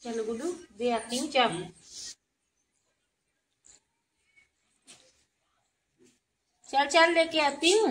चलो गुड्डू दे आती हूँ चाबी। चल चल लेके आती हूँ।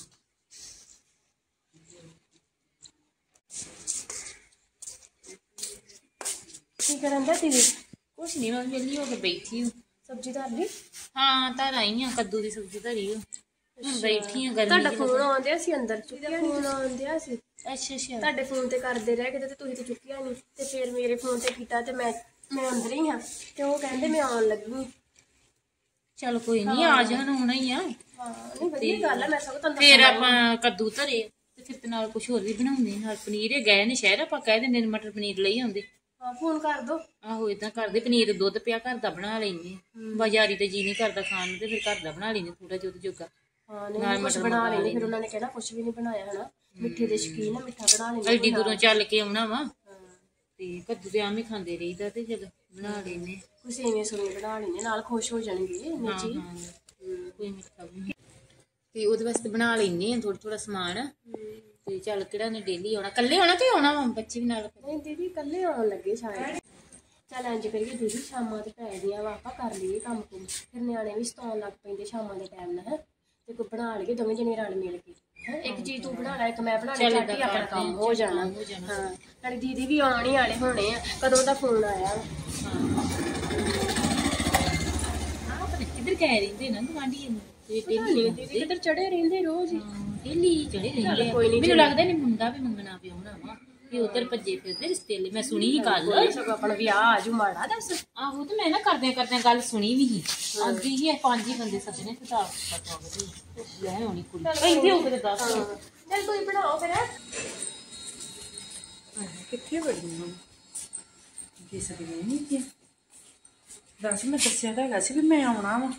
की करन दे दीदी? कुछ नहीं, मैं वेली होके बैठी हूँ। सब्जी धर ली? हाँ धर आई हूँ, कद्दू की सब्जी धरी हूँ। बैठी हूँ गर्मी च। फोन आउंदिया सी अंदर, चुक्किया फोन आउंदिया सी। अच्छा अच्छा, ਤੁਹਾਡੇ ਫੋਨ ਤੇ ਕਰਦੇ ਰਹਿ ਗਏ ਤੇ ਤੁਸੀਂ ਤੇ ਚੁੱਕਿਆ ਨਹੀਂ ਤੇ ਫਿਰ ਮੇਰੇ ਫੋਨ ਤੇ ਕੀਤਾ ਤੇ ਮੈਂ ਅੰਦਰ ਹੀ ਹਾਂ ਤੇ ਉਹ ਕਹਿੰਦੇ ਮੈਂ ਆਉਣ ਲੱਗੀ। चल कोई नहीं, आ जान होना ही आ। नहीं बढ़िया गल है, मैं सब ਤੁਹਾਨੂੰ ਫਿਰ ਆਪਾਂ ਕੱਦੂ ਧਰੇ ਤੇ ਫਿਰ ਨਾਲ ਕੁਝ ਹੋਰ ਵੀ ਬਣਾਉਂਦੇ ਨਾਲ ਪਨੀਰ ਗਏ ਨੇ ਸ਼ਹਿਰ, ਆਪਾਂ ਕਹਿ ਦਿੰਦੇ ਨੇ ਮਟਰ ਪਨੀਰ ਲਈ ਆਉਂਦੇ। ਹਾਂ ਫੋਨ ਕਰ ਦੋ। ਆਹੋ ਇਦਾਂ ਕਰਦੇ, ਪਨੀਰ ਦੁੱਧ ਪਿਆ ਘਰ ਦਾ ਬਣਾ ਲੈਂਦੇ, ਬਾਜ਼ਾਰੀ ਤੇ ਜੀ ਨਹੀਂ ਕਰਦਾ ਖਾਣ ਨੂੰ ਤੇ ਫਿਰ ਘਰ ਦਾ ਬਣਾ ਲੈਂਦੇ ਥੋੜਾ ਜਿਹਾ ਜੋਗਾ। ਹਾਂ ਨਾਲ ਮਟਰ ਬਣਾ ਲੈਂਦੇ, ਫਿਰ ਉਹਨਾਂ ਨੇ ਕਹਿਣਾ ਕੁਝ ਵੀ ਨਹੀਂ ਬਣਾਇਆ ਹਨਾ, ਮਿੱਠੇ ਦੇ ਸ਼ੌਕੀਨ ਆ, ਮਿੱਠਾ ਬਣਾ ਲੈਂਦੇ। ਐਡੀ ਦੂਰੋਂ ਚੱਲ ਕੇ ਆਉਣਾ ਵਾ ਤੇ ਕੱਦੂ ਤੇ ਆਮ ਹੀ ਖਾਂਦੇ ਰਹੀਦਾ ਤੇ ਚਲ ਬਣਾ ਲੈਂਦੇ, ਕੁਛ ਇਵੇਂ ਸੁਣੇ ਬਣਾ ਲੈਂਦੇ ਨਾਲ ਖੁਸ਼ ਹੋ ਜਾਣਗੇ ਨਿੱਜੀ। ਕੋਈ ਮਿੱਠਾ ਵੀ ਤੇ ਉਹਦੇ ਵਾਸਤੇ ਬਣਾ ਲੈਂਦੇ ਆ ਥੋੜਾ ਥੋੜਾ ਸਮਾਨ ਤੇ ਚੱਲ ਕਿਹੜਾ ਨੇ ਡੇਲੀ ਆਉਣਾ, ਕੱਲੇ ਆਉਣਾ ਕਿ ਆਉਣਾ ਵਾ ਬੱਚੇ ਵੀ ਨਾਲ? ਨਹੀਂ ਦੀਦੀ ਕੱਲੇ ਆਉਣ ਲੱਗੇ ਸ਼ਾਇਦ। ਚੱਲ ਇੰਜ ਕਰੀਏ ਦੀਦੀ ਸ਼ਾਮਾਂ ਤੇ ਪੈ ਗਈਆਂ ਵਾ, ਆਪਾਂ ਕਰ ਲਈਏ ਕੰਮ ਕੁਮ, ਫਿਰ ਨਿਆਣੇ ਵੀ ਸਤਾਉਣ ਲੱਗ ਪੈਂਦੇ ਸ਼ਾਮਾਂ ਦੇ ਟਾਈਮ ਨਾਲ ਤੇ ਕੋਈ ਬਣਾ ਲਈਏ ਦੋਵੇਂ ਜਣੇ ਰਲ ਮਿਲ ਕੇ। ਇੱਕ ਚੀਜ਼ ਤੂੰ ਬਣਾ ਲੈ, ਇੱਕ ਮੈਂ ਬਣਾ ਲੈ, ਝੱਟ ਹੀ ਆਪਣਾ ਕੰਮ ਹੋ ਜਾਣਾ। ਹਾਂ ਨਾਲੇ ਦੀਦੀ ਵੀ ਆਉਣ ਹੀ ਵਾਲੇ ਹੋਣੇ ਆ, ਕਦੋਂ ਦਾ ਫੋਨ ਆਇਆ। ਕਿੱਧਰ ਕਹਿ ਰਹਿੰਦੇ ਨਾ ਗਵਾਂਢੀ ਕਿੱਧਰ ਚੜੇ ਰਹਿੰਦੇ ਰੋਜ਼ ਹੀ, ਡੇਲੀ ਚੜੇ ਰਹਿੰਦੇ। ਕੋਈ ਨਹੀਂ, ਮੈਨੂੰ ਲੱਗਦਾ ਨਹੀਂ ਮੁੰਡਾ ਵੀ ਮੰਗਣਾ ਪਿਆਉਣਾ ਵਾ ਕਿ ਉਧਰ ਭੱਜੇ ਫਿਰਦੇ ਰਿਸ਼ਤੇ ਲਈ। ਮੈਂ ਸੁਣੀ ਹੀ ਗੱਲ, ਸਗੋਂ ਆਪਣਾ ਵਿਆਹ ਆਜੂ ਮਾੜਾ ਦੱਸ। ਆਹੋ ਤੇ ਮੈਂ ਨਾ ਕਰਦਿਆਂ ਗੱਲ ਸੁਣੀ ਵੀ ਸੀ ਅੱਗੇ ਹੀ, 5 ਹੀ ਬੰਦੇ ਸੱਜਣੇ ਤੇ ਲੈ ਆਉਣੀ ਕੁੜੀ ਇੱਥੇ ਹੋ ਕੇ ਦੱਸ। ਚੱਲ ਕੋਈ ਬਣਾਓ ਫਿਰ। ਕਿੱਥੇ ਬੜੀਆਂ ਦਿਸਦੀਆਂ ਨਹੀਂ ਕਿ ਦੱਸ, ਮੈਂ ਦੱਸਿਆ ਤਾਂ ਹੈਗਾ ਸੀ ਵੀ ਮੈਂ ਆਉਣਾ ਵਾ,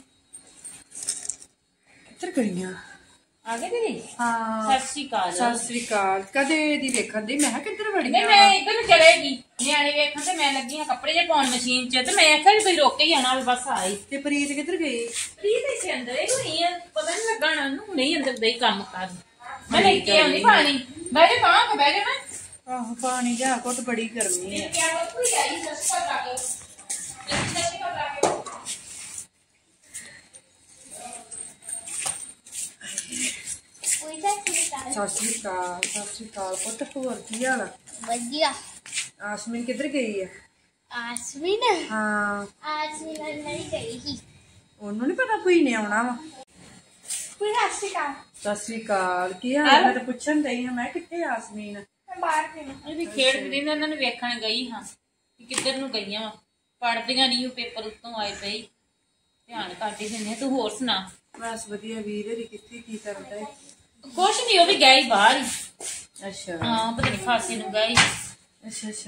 ਕਿੱਧਰ ਗਈਆਂ? ਆ ਗਏ ਦੀਦੀ? ਹਾਂ ਸਤਿ ਸ਼੍ਰੀ ਅਕਾਲ। ਸਤਿ ਸ਼੍ਰੀ ਅਕਾਲ। ਕਦੇ ਦੀ ਵੇਖਣ ਦੀ, ਮੈਂ ਕਿਹਾ ਕਿੱਧਰ ਵੜੀ? ਨਹੀਂ ਮੈਂ ਇੱਧਰ ਚਲੇਗੀ ਨਿਆਣੇ ਵੇਖਣ ਤੇ ਮੈਂ ਲੱਗੀ ਹਾਂ ਕੱਪੜੇ ਜੇ ਪਾਉਣ ਮਸ਼ੀਨ 'ਚ ਤੇ ਮੈਂ ਆਖਿਆ ਕੋਈ ਰੋਕ ਕੇ ਜਾਣਾ, ਬਸ ਆਈ। ਤੇ ਪ੍ਰੀਤ ਕਿੱਧਰ ਗਈ? ਪ੍ਰੀਤ ਇੱਥੇ ਅੰਦਰ ਹੀ ਹੋਣੀ ਆ, ਪਤਾ ਨਹੀਂ ਲੱਗਣਾ ਉਹਨੂੰ, ਨਹੀਂ ਅੰਦਰ ਦੇ ਕੰਮ ਕਰ। ਮੈਂ ਲੈ ਕੇ ਆਉਂਦੀ ਪਾਣੀ, ਬਹਿ ਜਾ ਕਹਾਂ ਕਿ ਬਹਿ ਜਾ। ਮੈਂ ਆਹੋ ਪਾਣੀ ਜਾ ਕੋ, ਤਾਂ ਬੜੀ ਗਰਮੀ ਹੈ। ਸਤਿ ਸ਼੍ਰੀ ਅਕਾਲ। ਸਤਿ ਸ਼੍ਰੀ ਅਕਾਲ ਪੁੱਤ, ਹੋਰ ਕੀ ਹਾਲ ਆ? ਵਧੀਆ। ਆਸਮੀਨ ਕਿੱਧਰ ਗਈ ਆ? ਆਸਮੀਨ? ਹਾਂ ਆਸਮੀਨ ਨਹੀਂ ਗਈ ਸੀ, ਉਹਨੂੰ ਨੀ ਪਤਾ ਭੂਈ ਨੇ ਆਉਣਾ ਵਾ। ਕੋਈ ਸਤਿ ਸ਼੍ਰੀ ਅਕਾਲ। ਸਤਿ ਸ਼੍ਰੀ ਅਕਾਲ, ਕੀ ਹਾਲ? ਮੈਂ ਤਾਂ ਪੁੱਛਣ ਗਈ ਹਾਂ, ਮੈਂ ਕਿੱਥੇ ਆਸਮੀਨ? ਮੈਂ ਬਾਹਰ ਗਈ, ਇਹਦੀ ਖੇਡ ਦੀ ਇਹਨਾਂ ਨੂੰ ਵੇਖਣ ਗਈ ਹਾਂ ਕਿ ਕਿੱਧਰ ਨੂੰ ਗਈਆਂ, ਪੜਦੀਆਂ ਨਹੀਂ, ਪੇਪਰ ਉੱਤੋਂ ਆਏ ਪਈ, ਧਿਆਨ ਘੱਟ ਹੀ ਦਿੰਦੇ। ਤੂੰ ਹੋਰ ਸੁਣਾ? ਬਸ ਵਧੀਆ। ਵੀਰ ਹਰੀ ਕਿੱਥੇ, ਕੀ ਕਰਦਾ ਹੈ? ਕੁਛ ਨਹੀਂ, ਉਹ ਵੀ ਗਈ ਬਾਹਰ ਹੀ। ਅੱਛਾ ਹਾਂ ਪਤਾ ਨਹੀਂ ਖਾਸੀ ਨੂੰ ਗਈ। ਅੱਛਾ ਅੱਛਾ।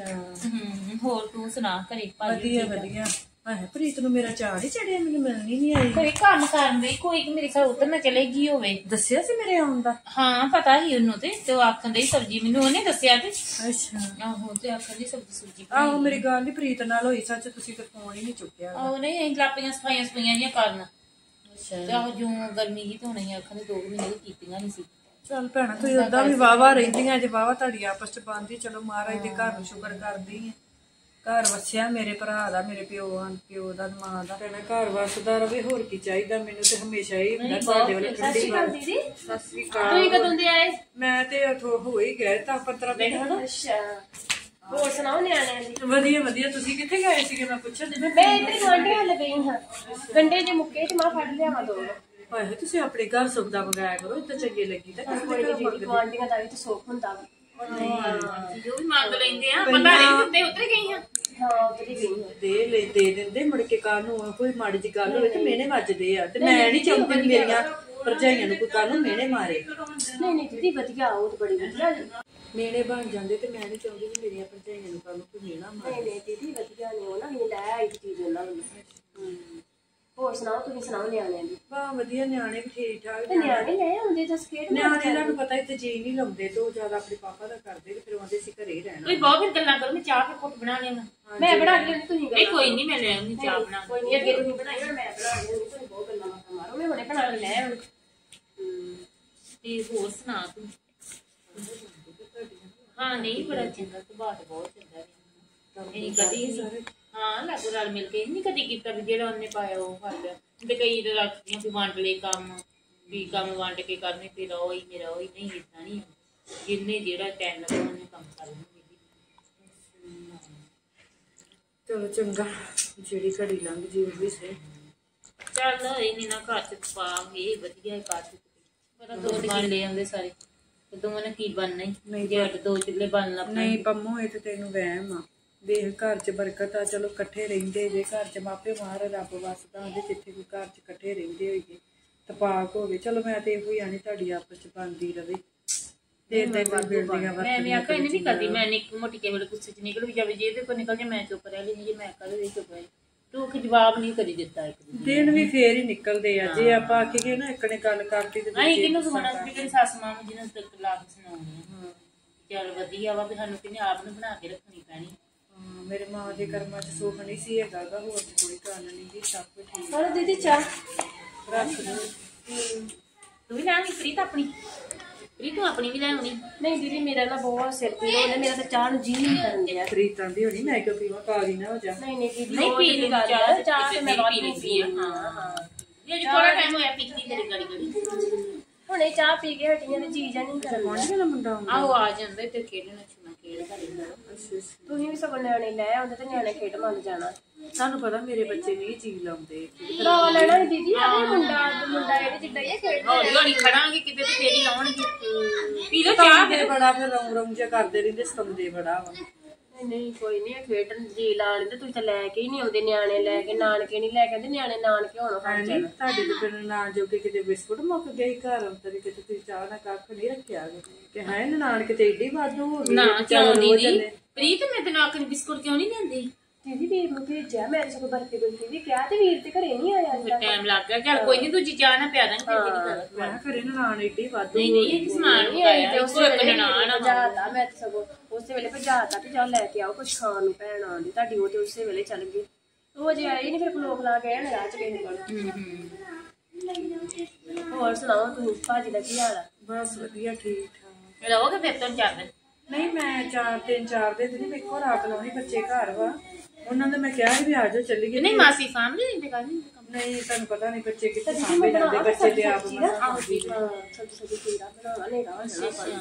ਹੋਰ ਤੂੰ ਸੁਣਾ ਘਰੇ? ਵਧੀਆ ਵਧੀਆ। ਆਹ ਪ੍ਰੀਤ ਨੂੰ ਮੇਰਾ ਚਾਹ ਨਹੀਂ ਚੜਿਆ, ਮੈਨੂੰ ਮਿਲਣੀ ਨਹੀਂ ਆਈ। ਕੋਈ ਕੰਮ ਕਰਨ ਦੀ, ਕੋਈ ਮੇਰੇ ਖਿਆਲ ਉੱਧਰ ਨਾ ਚਲੇ ਗਈ ਹੋਵੇ। ਦੱਸਿਆ ਸੀ ਮੇਰੇ ਆਉਣ ਦਾ? ਹਾਂ ਪਤਾ ਸੀ ਉਹਨੂੰ, ਤੇ ਉਹ ਆਖਣ ਦੀ ਸਬਜ਼ੀ, ਮੈਨੂੰ ਉਹਨੇ ਦੱਸਿਆ ਤੇ। ਅੱਛਾ ਆਹੋ ਤੇ ਆਖਣ ਦੀ ਸਬਜ਼ੀ। ਆਹੋ ਮੇਰੀ ਗੱਲ ਨੀ ਪ੍ਰੀਤ ਨਾਲ ਹੋਈ, ਸੱਚ ਤੁਸੀਂ ਤਾਂ ਫੋਨ ਹੀ ਨਹੀਂ ਚੁੱਕਿਆ। ਆਹੋ ਨਹੀਂ, ਅਸੀਂ ਲਾਪੀਆਂ ਸਫਾਈਆਂ ਜਿਹੀਆਂ ਕਰਨ। ਅੱਛਾ। ਤੇ ਆਹੋ ਜੋ ਗਰਮੀ ਜੀ ਤੇ ਹੁਣ ਅਸੀਂ ਆਖਣ ਦੇ 2 ਮਹੀਨੇ ਕੀਤੀਆਂ ਨਹੀਂ ਸੀ। ਚੱਲ ਭੈਣਾ ਤੁਸੀਂ ਓਦਾਂ ਵੀ ਵਾਵਾ ਰਹਿੰਦੀਆਂ ਜੇ, ਵਾਵਾ ਤੁਹਾਡੀ ਆਪਸ ਚ ਬਣਦੀ। ਚਲੋ ਮਹਾਰਾਜ ਦੇ ਘਰ ਨੂੰ ਸ਼ੁਕਰ ਕਰਦੀ ਆ, ਘਰ ਵਸਿਆ ਮੇਰੇ ਭਰਾ ਦਾ, ਮੇਰੇ ਪਿਓ ਦਾ, ਮਾਂ ਦਾ। ਭੈਣਾ ਘਰ ਵਸਦਾ ਰਵੇ, ਹੋਰ ਕੀ ਚਾਹੀਦਾ ਮੈਨੂੰ ਤੇ ਹਮੇਸ਼ਾ ਹੀ ਹੁੰਦਾ ਤੁਹਾਡੇ ਵਾਲੇ। ਸਤਿ ਸ਼੍ਰੀ ਅਕਾਲ ਦੀਦੀ। ਸਤਿ ਸ਼੍ਰੀ ਅਕਾਲ। ਤੁਸੀਂ ਕਦੋਂ ਦੇ ਆਏ? ਮੈਂ ਤੇ ਉਥੋਂ ਹੋ ਹੀ ਗਏ ਤਾਂ 15 ਦਿਨ। ਅੱਛਾ ਹੋਰ ਸੁਣਾਓ ਨਿਆਣਿਆਂ ਦੀ? ਵਧੀਆ ਵਧੀਆ। ਤੁਸੀਂ ਕਿੱਥੇ ਗਏ ਸੀਗੇ? ਮੈਂ ਪੁੱਛਣ ਦੀ। ਮੈਂ ਇੱਧਰ ਗਵਾਂਢੀ ਵੱਲ ਗਈ ਹਾਂ, ਗੰਡੇ ਜੇ ਮੁੱਕੇ ਤੇ ਮੈਂ ਫੜ ਲਿਆਵਾਂ 2। ਭਾਈ ਤੁਸੀਂ ਆਪਣੇ ਘਰ ਸੁੱਖ ਦਾ ਮੰਗਾਇਆ ਕਰੋ, ਇੱਦਾਂ ਚੰਗੇ ਲੱਗੀ ਤਾਂ ਗਵਾਂਢੀਆਂ ਦਾ ਵੀ ਤਾਂ ਸੁੱਖ ਹੁੰਦਾ ਵਾ। ਜੋ ਵੀ ਮੰਗ ਲੈਂਦੇ ਆ, ਪਤਾ ਨਹੀਂ ਦਿੰਦੇ, ਉੱਧਰ ਗਈ ਹਾਂ। ਹਾਂ ਉੱਧਰ ਹੀ ਗਈ ਹਾਂ। ਦੇ ਦਿੰਦੇ ਮੁੜ ਕੇ ਕੱਲ ਨੂੰ ਕੋਈ ਮਾੜੀ ਜਿਹੀ ਗੱਲ ਹੋਵੇ ਤੇ ਮਿਹਣੇ ਵੱਜਦੇ ਆ, ਤੇ ਮੈਂ ਨਹੀਂ ਚਾਹੁੰਦੀ ਮੇਰੀਆਂ ਭਰਜਾਈਆਂ ਨੂੰ ਕੋਈ ਕੱਲ ਨੂੰ ਮਿਹਣੇ ਮਾਰੇ। ਨਹੀਂ ਨਹੀਂ ਦੀਦੀ ਵਧੀਆ, ਉਹ ਤਾਂ ਬੜੀ ਵਧੀਆ ਮਿਹਣੇ ਬਣ ਜਾਂਦੇ, ਤੇ ਮੈਂ ਨਹੀਂ ਚਾਹੁੰਦੀ ਵੀ ਮੇਰੀਆਂ ਭਰਜਾਈਆਂ ਨੂੰ ਕੱਲ ਨੂੰ ਕੋਈ ਮਿਹਣਾ ਮਾਰੇ। ਨਹੀਂ ਨਹੀਂ ਦੀਦੀ ਵਧੀਆ ਨੇ, ਉਹ ਨਾ ਅਸੀਂ ਲੈ ਆਈ ਚੀਜ਼ ਉਹਨਾਂ ਨੂੰ। ਹੋਰ ਸੁਣਾਓ, ਤੁਸੀਂ ਸੁਣਾਓ ਨਿਆਣਿਆਂ ਦੀ? ਵਾਹ ਵਧੀਆ, ਨਿਆਣੇ ਵੀ ਠੀਕ ਠਾਕ। ਤੇ ਨਿਆਣੇ ਲੈ ਆਉਂਦੇ ਤਾਂ ਸਕੇਟ ਨਿਆਣੇ ਇਹਨਾਂ ਨੂੰ ਪਤਾ ਇੱਥੇ ਜੀ ਨਹੀਂ ਲਾਉਂਦੇ, ਤੋਂ ਜ਼ਿਆਦਾ ਆਪਣੇ ਪਾਪਾ ਦਾ ਕਰਦੇ ਤੇ ਫਿਰ ਆਉਂਦੇ ਸੀ ਘਰੇ ਹੀ ਰਹਿਣਾ। ਤੁਸੀਂ ਬਹੁਤ ਫਿਰ ਗੱਲਾਂ ਕਰੋ, ਮੈਂ ਚਾਹ ਫਿਰ ਘੁੱਟ ਬਣਾ ਲਿਆ। ਮੈਂ ਬਣਾ ਲਈ, ਤੁਸੀਂ ਨਹੀਂ ਕੋਈ ਨਹੀਂ, ਮੈਂ ਲੈ ਆਉਂਗੀ ਚਾਹ ਬਣਾ। ਕੋਈ ਨਹੀਂ ਅੱਗੇ ਤੁਸੀਂ ਬਣਾਈ, ਹੁਣ ਮੈਂ ਬਣਾ ਲਈ। ਤੁਸੀਂ ਬਹੁਤ ਗੱਲਾਂ ਮਾਰੋ, ਮੈਂ ਹੁਣੇ ਬਣਾ ਕੇ ਲੈ ਆਉਂਗੀ। ਤੇ ਹੋਰ ਸੁਣਾ ਤੂੰ? ਹਾਂ ਨਹੀਂ ਬੜਾ ਚੰਗਾ ਸੁਭਾਅ, ਬਹੁਤ ਚੰਗਾ। ਇਹ ਕਦੀ ਹਾਂ ਲਾਗੂ ਰਲ ਮਿਲ ਕੇ ਨਹੀਂ ਕਦੀ ਕੀਤਾ ਵੀ ਜਿਹੜਾ ਉਹਨੇ ਪਾਇਆ ਉਹ ਕਰ ਲਿਆ ਤੇ ਕਈ ਰੱਖਦੀਆਂ ਵੀ ਵੰਡ ਲਏ ਕੰਮ ਵੀ ਕੰਮ ਵੰਡ ਕੇ ਕਰਨੇ ਫਿਰ ਉਹ ਹੀ ਮੇਰਾ ਉਹ ਹੀ ਨਹੀਂ ਇਦਾਂ ਨਹੀਂ ਜਿੰਨੇ ਜਿਹੜਾ ਟਾਈਮ ਲੱਗਾ ਉਹਨੇ ਕੰਮ ਕਰ ਲੈਣਾ ਚਲੋ ਚੰਗਾ ਜਿਹੜੀ ਘੜੀ ਲੰਘ ਜੀ ਉਹ ਵੀ ਸਹੀ ਚੱਲ ਇਹ ਨਹੀਂ ਨਾ ਘਰ ਚ ਪਾਵਾਂਗੇ ਵਧੀਆ ਘਰ ਚ ਪਰ ਦੋ ਬਣ ਲੈ ਆਉਂਦੇ ਸਾਰੇ ਤੇ ਤੂੰ ਨੇ ਕੀ ਬਣਨਾ ਨਹੀਂ ਜੇ ਦੋ ਚੁੱਲੇ ਬਣ ਲੱਗ ਨਹੀਂ ਪੰਮੋ ਇਹ ਤੇ ਤੈਨੂੰ ਵਹਿਮ ਆ ਵੇਖ ਘਰ 'ਚ ਬਰਕਤ ਆ ਚਲੋ ਇਕੱਠੇ ਰਹਿੰਦੇ ਜੇ ਘਰ 'ਚ ਮਾਪੇ ਮਾਰ ਰੱਬ ਵਸਦਾ ਹੁੰਦੇ ਜਿੱਥੇ ਕੋਈ ਘਰ 'ਚ ਇਕੱਠੇ ਰਹਿੰਦੇ ਹੋਈਏ ਤਪਾਕ ਹੋਵੇ ਚਲੋ ਮੈਂ ਤੇ ਇਹੋ ਹੀ ਆਣੀ ਤੁਹਾਡੀ ਆਪਸ 'ਚ ਬਣਦੀ ਰਵੇ ਤੇ ਇਦਾਂ ਬਿਲਡਿੰਗਾਂ ਮੈਂ ਵੀ ਆਖਿਆ ਨਹੀਂ ਕਰਦੀ ਮੈਂ ਨਿੱਕ ਮੋਟੀ ਕੇ ਵੇਲੇ ਗੁੱਸੇ 'ਚ ਨਿਕਲ ਵੀ ਜਾਵੇ ਜੇ ਇਹਦੇ ਕੋਲ ਨਿਕਲ ਜਾ ਮੈਂ ਚੁੱਪ ਰਹਿ ਲਈ ਜੇ ਮੈਂ ਕਰ ਲਈ ਚੁੱਪ ਰਹਿ ਤੂੰ ਕਿ ਜਵਾਬ ਨਹੀਂ ਕਰੀ ਦਿੱਤਾ ਇੱਕ ਦਿਨ ਵੀ ਫੇਰ ਹੀ ਨਿਕਲਦੇ ਆ ਜੇ ਆਪਾਂ ਆਖੀਏ ਨਾ ਇੱਕ ਨੇ ਗੱਲ ਕਰਤੀ ਤੇ ਨਹੀਂ ਕਿਹਨੂੰ ਸੁਣਾਉਣਾ ਸੀ ਤੇਰੀ ਸੱਸ ਮਾਂ ਨੂੰ ਜਿਹਨੂੰ ਤੱਕ ਲਾ ਕੇ ਸੁਣਾਉਣੀ ਆ ਚੱਲ ਵਧੀਆ ਵਾ ਵੀ ਸਾਨੂੰ ਕਿਹਨੇ ਆਪ ਨੂੰ ਬਣਾ ਕੇ ਰੱਖਣੀ ਪੈਣੀ ਮੇਰੇ ਮਾਂ ਦੇ ਕਰਮਾਂ 'ਚ ਸੁੱਖ ਨਹੀਂ ਸੀ ਹੈਗਾ ਗਾ ਹੋਰ ਤੇ ਕੋਈ ਗੱਲ ਨਹੀਂ ਜੀ ਸਭ ਕੁਝ ਠੀਕ ਚਲੋ ਦੀਦੀ ਚਾਹ ਰੱਖ ਦੋ ਤੂੰ ਵੀ ਲੈਣੀ ਪ੍ਰੀਤ ਆਪਣੀ ਪ੍ਰੀਤ ਤੂੰ ਆਪਣੀ ਵੀ ਲੈ ਆਉਣੀ ਨਹੀਂ ਦੀਦੀ ਮੇਰਾ ਨਾ ਬਹੁਤ ਸਿਰ ਪੀੜ ਹੋਣਾ ਮੇਰਾ ਤਾਂ ਚਾਹ ਨੂੰ ਜੀ ਨਹੀਂ ਕਰਨ ਦਿਆ ਪ੍ਰੀਤਾਂ ਦੀ ਹੋਣੀ ਮੈਂ ਕਿਉਂ ਪੀਵਾਂ ਕਾਲੀ ਨਾ ਹੋ ਜਾ ਨਹੀਂ ਨਹੀਂ ਦੀਦੀ ਨਹੀਂ ਉਹ ਪੀ ਤੇ ਲਈ ਗੱਲ ਚਾਹ ਆ, ਚਾਹ ਤੇ ਮੈਂ ਪੀ ਲਈ ਹਾਂ ਹਾਂ ਇਹ ਥੋੜਾ ਟਾਈਮ ਹੋਇਆ ਪੀਤੀ ਤੇਰੀ ਗੜੀ ਗੜੀ ਹੁਣੇ ਚਾਹ ਪੀ ਕੇ ਹਟੀਆਂ ਤੇ ਜੀ ਜਾਂ ਨਹੀਂ ਕਰਨ ਕੌਣ ਜਿਹੜਾ ਮੁੰਡਾ ਆਉਂਦਾ ਆਹੋ ਆ ਜਾਂਦਾ ਤੇ ਖੇਡਣਾ ਛੁਣਾ ਖੇਡਦਾ ਰਹਿੰਦਾ ਅੱਛਾ ਤੁਸੀਂ ਵੀ ਸਗੋਂ ਨਿਆਣੇ ਲੈ ਆਉਂਦੇ ਤੇ ਨਿਆਣੇ ਖੇਡ ਮੰਨ ਜਾਣਾ ਤੁਹਾਨੂੰ ਪਤਾ ਮੇਰੇ ਬੱਚੇ ਨਹੀਂ ਚੀਜ਼ ਲਾਉਂਦੇ ਲਾ ਲੈਣਾ ਨੀ ਦੀਦੀ ਆ ਵੀ ਮੁੰਡਾ ਇਹਦੇ ਜਿੱਡਾ ਹੀ ਆ ਖੇਡ ਹੌਲੀ ਹੌਲੀ ਖੜਾਂਗੇ ਕਿਤੇ ਤੇ ਫੇਰ ਹੀ ਲਾਉਣਗੇ ਪੀ ਲੋ ਚਾਹ ਤੇ ਬੜਾ ਫਿਰ ਰੌਂਗ ਰੌਂਗ ਜਿਹਾ ਕਰਦੇ ਰਹਿੰਦੇ ਸਤੰਦੇ ਬੜਾ ਵਾ ਨਹੀਂ ਕੋਈ ਨਹੀਂ ਖੇਡਣ ਜੀ ਲਾ ਲੈਂਦੇ ਤੁਸੀਂ ਤਾਂ ਲੈ ਕੇ ਹੀ ਨਹੀਂ ਆਉਂਦੇ ਨਿਆਣੇ ਲੈ ਕੇ ਨਾਨਕੇ ਨਹੀਂ ਲੈ ਕੇ ਆਉਂਦੇ ਨਿਆਣੇ ਨਾਨਕੇ ਹੋਣ ਹਰ ਨਹੀਂ ਤੁਹਾਡੇ ਤੇ ਫਿਰ ਨਾ ਜੋਗੇ ਕਿਤੇ ਬਿਸਕੁਟ ਮੁੱਕ ਗਏ ਘਰ ਅੰਦਰ ਕਿਤੇ ਤੁਸੀਂ ਚਾਹ ਨਾ ਕੱਖ ਨਹੀਂ ਰੱਖਿਆ ਕਿ ਹੈ ਨਾਨ ਕਿਤੇ ਏਡੀ ਵਾਧੂ ਹੋ ਗਈ ਨਾ ਕਿਉਂ ਦੀਦੀ ਪ੍ਰੀਤ ਮੈਂ ਤੈਨੂੰ ਆਖਣ ਬਿਸਕੁਟ ਕਿਉਂ ਨਹੀਂ ਦਿੰਦੀ ਦੀਦੀ ਵੀਰ ਨੂੰ ਭੇਜਿਆ ਮੈਂ ਸਗੋਂ ਬਰਤੀ ਬਰਤੀ ਵੀ ਕਿਹਾ ਤੇ ਵੀਰ ਤੇ ਘਰੇ ਨਹੀਂ ਆਇਆ ਅੱਜ ਤੱਕ ਟਾਈਮ ਲੱਗ ਗਿਆ ਚੱਲ ਕੋਈ ਨਹੀਂ ਦੂਜੀ ਚਾਹ ਨਾ ਪਿਆ ਦਾਂਗੇ ਫਿਰ ਕਿਹੜੀ ਗੱਲ ਮੈਂ ਫਿਰ ਇਹਨਾਂ ਨਾਨ ਏਡੀ ਵਾਧੂ ਨਹੀਂ ਨਹੀਂ ਇਹ ਸਮਾਨ ਮੰਗਾਇਆ ਇੱਕੋ ਇੱਕ ਨਨਾਣ ਭਜਾਤਾ ਮੈਂ ਤੇ ਸਗੋਂ ਉਸੇ ਵੇਲੇ ਭਜਾਤਾ ਕਿ ਜਾ ਲੈ ਕੇ ਆਓ ਕੁਛ ਖਾਣ ਨੂੰ ਭੈਣ ਆਂਦੀ ਤੁਹਾਡੀ ਉਹ ਤੇ ਉਸੇ ਵੇਲੇ ਚੱਲ ਗਈ ਉਹ ਅਜੇ ਆਈ ਨਹੀਂ ਫਿਰ ਲੋਕ ਲਾ ਕੇ ਆਣ ਰਾਹ ਚ ਕਿਸੇ ਕੋਲ ਹੋਰ ਸੁਣਾਓ ਤੁਸੀਂ ਭਾਜੀ ਦਾ ਕੀ ਹਾਲ ਆ ਬਸ ਵਧੀਆ ਠੀਕ ਠਾਕ ਰਹੋਗੇ ਫਿਰ ਤੋਂ ਚਾਰ ਦਿਨ ਨਹੀਂ ਮੈਂ 4 ਦਿਨ ਨਹੀਂ ਵੇਖੋ ਰਾਤ ਲਾਉਣੀ ਬੱਚੇ ਘਰ ਵਾ ਉਹਨਾਂ ਦਾ ਮੈਂ ਕਿਹਾ ਸੀ ਵੀ ਆ ਜਾਓ ਚੱਲੀਏ ਨਹੀਂ ਮਾਸੀ ਸਾਹਮਣੇ ਨਹੀਂ ਤੇ ਗੱਲ ਨਹੀਂ ਤੁਹਾਨੂੰ ਪਤਾ ਨਹੀਂ ਬੱਚੇ ਕਿੱਥੇ ਸਾਂਭੇ ਜਾਂਦੇ ਬੱਚੇ ਤੇ ਆਪ ਆਹੋ ਜੀ ਸਬਜ਼ੀ ਕੀੜਾ ਬਣਾਉਣਾ ਨੇੜਾ